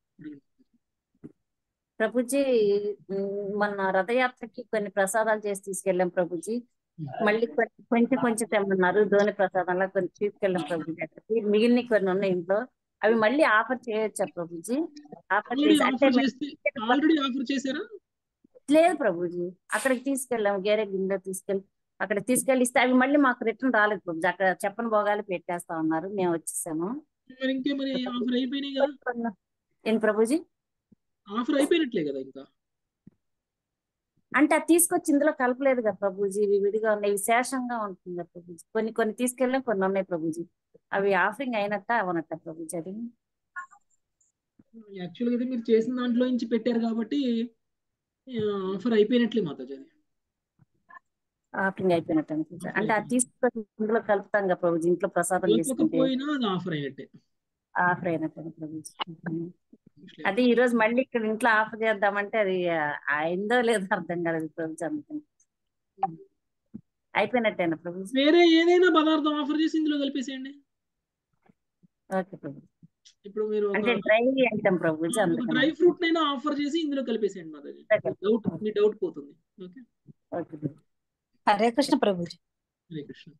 ప్రభుజీ, మన రథయాత్రకి కొన్ని ప్రసాదాలు చేసి తీసుకెళ్ళాం ప్రభుజీ. మళ్ళీ కొంచెం కొంచెం తెమ్మన్నారు. ధోని ప్రసాదంలా కొన్ని తీసుకెళ్ళాం ప్రభుజీ. అక్కడికి మిగిలిన కొన్ని ఉన్నాయి ఇంట్లో. అవి మళ్ళీ ఆఫర్ చేయొచ్చా ప్రభుజీ? ఆఫర్ చేసి అంటే ఆల్రెడీ ఆఫర్ చేశారా? లేదు ప్రభుజీ, అక్కడికి తీసుకెళ్ళాం. గేరే గిన్నెలో తీసుకెళ్ళి అక్కడ తీసుకెళ్ళి ఇస్తే అవి మళ్ళీ మాకు రిటర్న్ రాలేదు ప్రభుజీ. అక్కడ చెప్పని భోగాలు పెట్టేస్తా ఉన్నారు. మేము వచ్చేసాము. మరి ఇంకే మరి ఆఫర్ అయిపోయినాయి కదా? ఏం ప్రభుజీ? ఆఫర్ అయిపోయినట్లే కదా ఇంకా. అంటే అది తీసుకొచ్చి ఇందులో కలపలేదు కదా ప్రభుజీ. ఇవి విడిగా ఉన్నాయి, విశేషంగా ఉంటుంది కదా ప్రభుజీ. కొన్ని కొన్ని తీసుకెళ్ళాం, కొన్ని ఉన్నాయి ప్రభుజీ. అవి ఆఫరింగ్ అయినట్ట అవనట్ట ప్రభుజీ? అది యాక్చువల్గా అయితే మీరు చేసిన దాంట్లో నుంచి పెట్టారు కాబట్టి ఆఫర్ అయిపోయినట్లే మాతాజీ. అది ఆఫరింగ్ అయిపోయినట్టు అనిపించారు. అంటే అది తీసుకొచ్చి ఇందులో కలుపుతాం కదా ప్రభుజీ. ఇంట్లో ప్రసాదం చేసుకుంటే ఆఫర్ అయినట్టే. ఆఫర్ అయినట్టు ప్రభుజీ. అది ఈ రోజు మళ్ళీ ఇక్కడ ఇంట్లో ఆఫర్ చేద్దామంటే అది అయిందో లేదో అర్థం కాలేదు ప్రభుజీ. అందుకని అయిపోయినట్టేనా ప్రభుజీ? వేరే ఏదైనా పదార్థం ఆఫర్ చేసి ఇందులో కలిపేసేయండి. ఓకే ప్రభుజీ. ఇప్పుడు మీరు అంటే డ్రై ఐటమ్ ప్రభుజీ, అందుకని డ్రై ఫ్రూట్ నైనా ఆఫర్ చేసి ఇందులో కలిపేసేయండి మాతాజీ. డౌట్ మీ డౌట్ పోతుంది. Okay, okay. హరే కృష్ణ ప్రభుజీ. హరే కృష్ణ.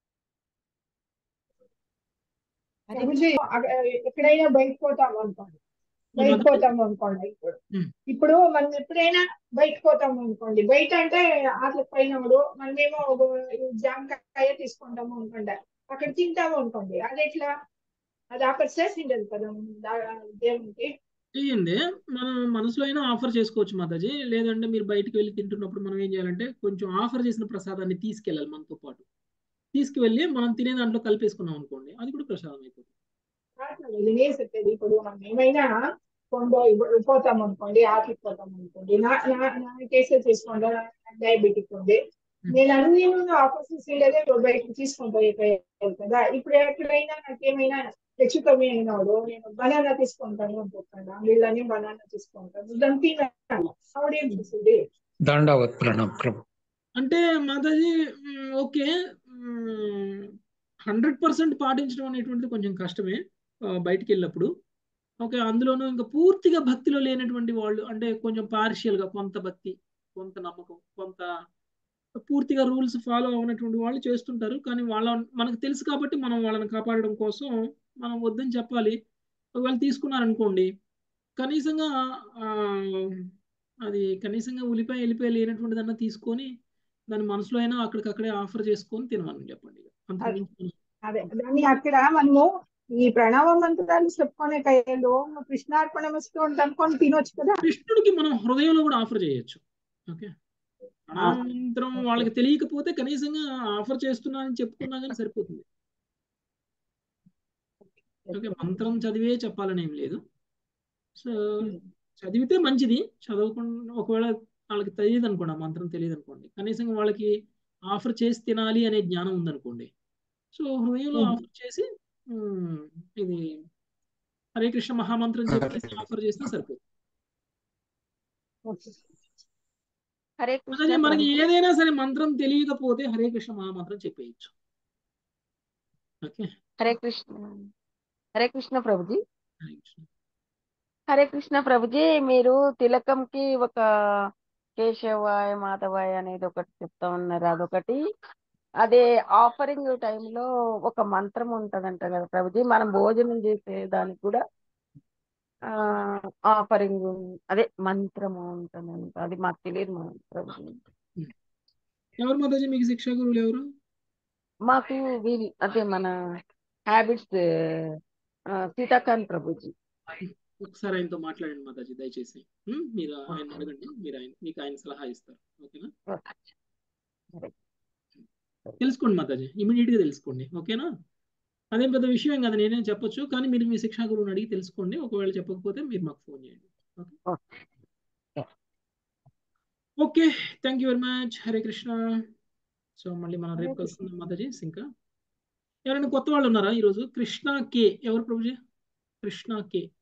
ఎక్కడైనా బయటకు పోతాం అనుకోండి, బయటకు పోతాం అనుకోండి ఇప్పుడు ఇప్పుడు మనం ఎప్పుడైనా బయటకు పోతాం అనుకోండి, బయట అంటే ఆటలకు పోయినప్పుడు మనమేమో జామకాయ తీసుకుంటాము అనుకోండి, అక్కడ తింటాము అనుకోండి, అది ఎట్లా? అది ఆఫర్ చేసిండదు కదా దేవునికి. చేయండి, మనం మనసులో అయినా ఆఫర్ చేసుకోవచ్చు మాతాజీ. లేదంటే మీరు బయటకు వెళ్ళి తింటున్నప్పుడు మనం ఏం చేయాలంటే కొంచెం ఆఫర్ చేసిన ప్రసాదాన్ని తీసుకెళ్ళాలి మనతో పాటు. తీసుకువెళ్ళి మనం తినే దాంట్లో కలిపేసుకున్నాం అనుకోండి, అది కూడా ప్రసాదం అయిపోతుంది. నేను చెప్పేది ఇప్పుడు మనం ఏమైనా కొండో పోతాం అనుకోండి, ఆటకి పోతాం అనుకోండి, నా నా కేసే తీసుకోండి, డయాబెటిక్ ఉంది, నేను అన్ని ఆఫర్స్ లేదే బయటకు తీసుకొని పోయేది కదా. ఇప్పుడు ఎక్కడైనా నాకేమైనా తెచ్చుకొని అయినాడు, నేను బనానా తీసుకుంటాను అనుకుంటాను, వీళ్ళని బనానా తీసుకుంటాను, దాన్ని తిన్నాను, ఆవిడేం చేసింది? దండవత్ ప్రణామం. అంటే మాతాజీ ఓకే, హండ్రెడ్ పర్సెంట్ పాటించడం అనేటువంటిది కొంచెం కష్టమే బయటికి వెళ్ళినప్పుడు. ఓకే, అందులోనూ ఇంకా పూర్తిగా భక్తిలో లేనటువంటి వాళ్ళు, అంటే కొంచెం పార్షియల్గా కొంత భక్తి, కొంత నమ్మకం, కొంత పూర్తిగా రూల్స్ ఫాలో అవునటువంటి వాళ్ళు చేస్తుంటారు. కానీ వాళ్ళ మనకు తెలుసు కాబట్టి మనం వాళ్ళని కాపాడడం కోసం మనం వద్దని చెప్పాలి. ఒకవేళ తీసుకున్నారనుకోండి, కనీసంగా అది కనీసంగా ఉల్లిపాయ వెళ్ళిపాయ లేనటువంటి దాన్ని తీసుకొని దాని మనసులో అయినా అక్కడికక్కడే ఆఫర్ చేసుకొని తినమని చెప్పండి. అదే దాన్ని అక్కడ మనము ఈ ప్రణవ మంత్రాలు చెప్పుకునే కయ్యలో కృష్ణార్పణ వస్తూ అనుకొని తినొచ్చు కదా. కృష్ణుడికి మనం హృదయంలో కూడా ఆఫర్ చేయొచ్చు. ఓకే, ప్రణామ మంత్రం వాళ్ళకి తెలియకపోతే కనీసంగా ఆఫర్ చేస్తున్నా అని చెప్పుకున్నా కానీ సరిపోతుంది. ఓకే, మంత్రం చదివే చెప్పాలని ఏం లేదు. సో చదివితే మంచిది, చదవకుండా ఒకవేళ వాళ్ళకి తెలియదు అనుకోండి, ఆ మంత్రం తెలియదు అనుకోండి, కనీసం వాళ్ళకి ఆఫర్ చేసి తినాలి అనే జ్ఞానం ఉందనుకోండి, సో హృదయంలో ఆఫర్ చేసి ఉమ్, ఇది హరే కృష్ణ మహామంత్రం చెప్పేసి ఆఫర్ చేసినా సరిపోతుంది. హరే అదే కృష్ణ మనకి ప్రభుజీ. ఏదైనా సరే మంత్రం తెలియకపోతే హరే కృష్ణ మహామంత్రం చెప్పేయచ్చు. ఓకే, హరే కృష్ణ హరే కృష్ణ ప్రభుజీ. హరే కృష్ణ. హరే కృష్ణ ప్రభుజీ, మీరు తిలకంకి ఒక కేశవాయ మాధవాయ అనేది ఒకటి చెప్తా ఉన్నారు, అదొకటి. అదే ఆఫరింగ్ టైంలో ఒక మంత్రం ఉంటదంట కదా ప్రభుజీ, మనం భోజనం చేసే దానికి కూడా ఆ ఆఫరింగ్ అదే మంత్రము ఉంటుందంట, అది మాకు తెలియదు మా ప్రభుజీ. ఎవరు మాతాజీ మీకు శిక్షా గురువులు ఎవరు? మాకు వీళ్ళు అదే మన హ్యాబిట్స్ సీతాకాంత్ ప్రభుజీ. ఒకసారి ఆయనతో మాట్లాడండి మాతాజీ దయచేసి. ఉమ్, మీరు ఆయన అడగండి, మీరు ఆయన మీకు ఆయన సలహా ఇస్తారు. ఓకేనా, తెలుసుకోండి మాతాజీ, ఇమీడియట్ గా తెలుసుకోండి. ఓకేనా, అదేం పెద్ద విషయం కదా, నేనేం చెప్పొచ్చు, కానీ మీరు మీ శిక్షా గురువుని అడిగి తెలుసుకోండి. ఒకవేళ చెప్పకపోతే మీరు మాకు ఫోన్ చేయండి. Okay, thank you very much. Hare Krishna. So మళ్ళీ మనం రేపు కలుస్తున్నాం మాతాజీ. ఇంకా ఎవరైనా కొత్త వాళ్ళు ఉన్నారా ఈరోజు? కృష్ణ కే ఎవరు ప్రభుజీ? కృష్ణ కే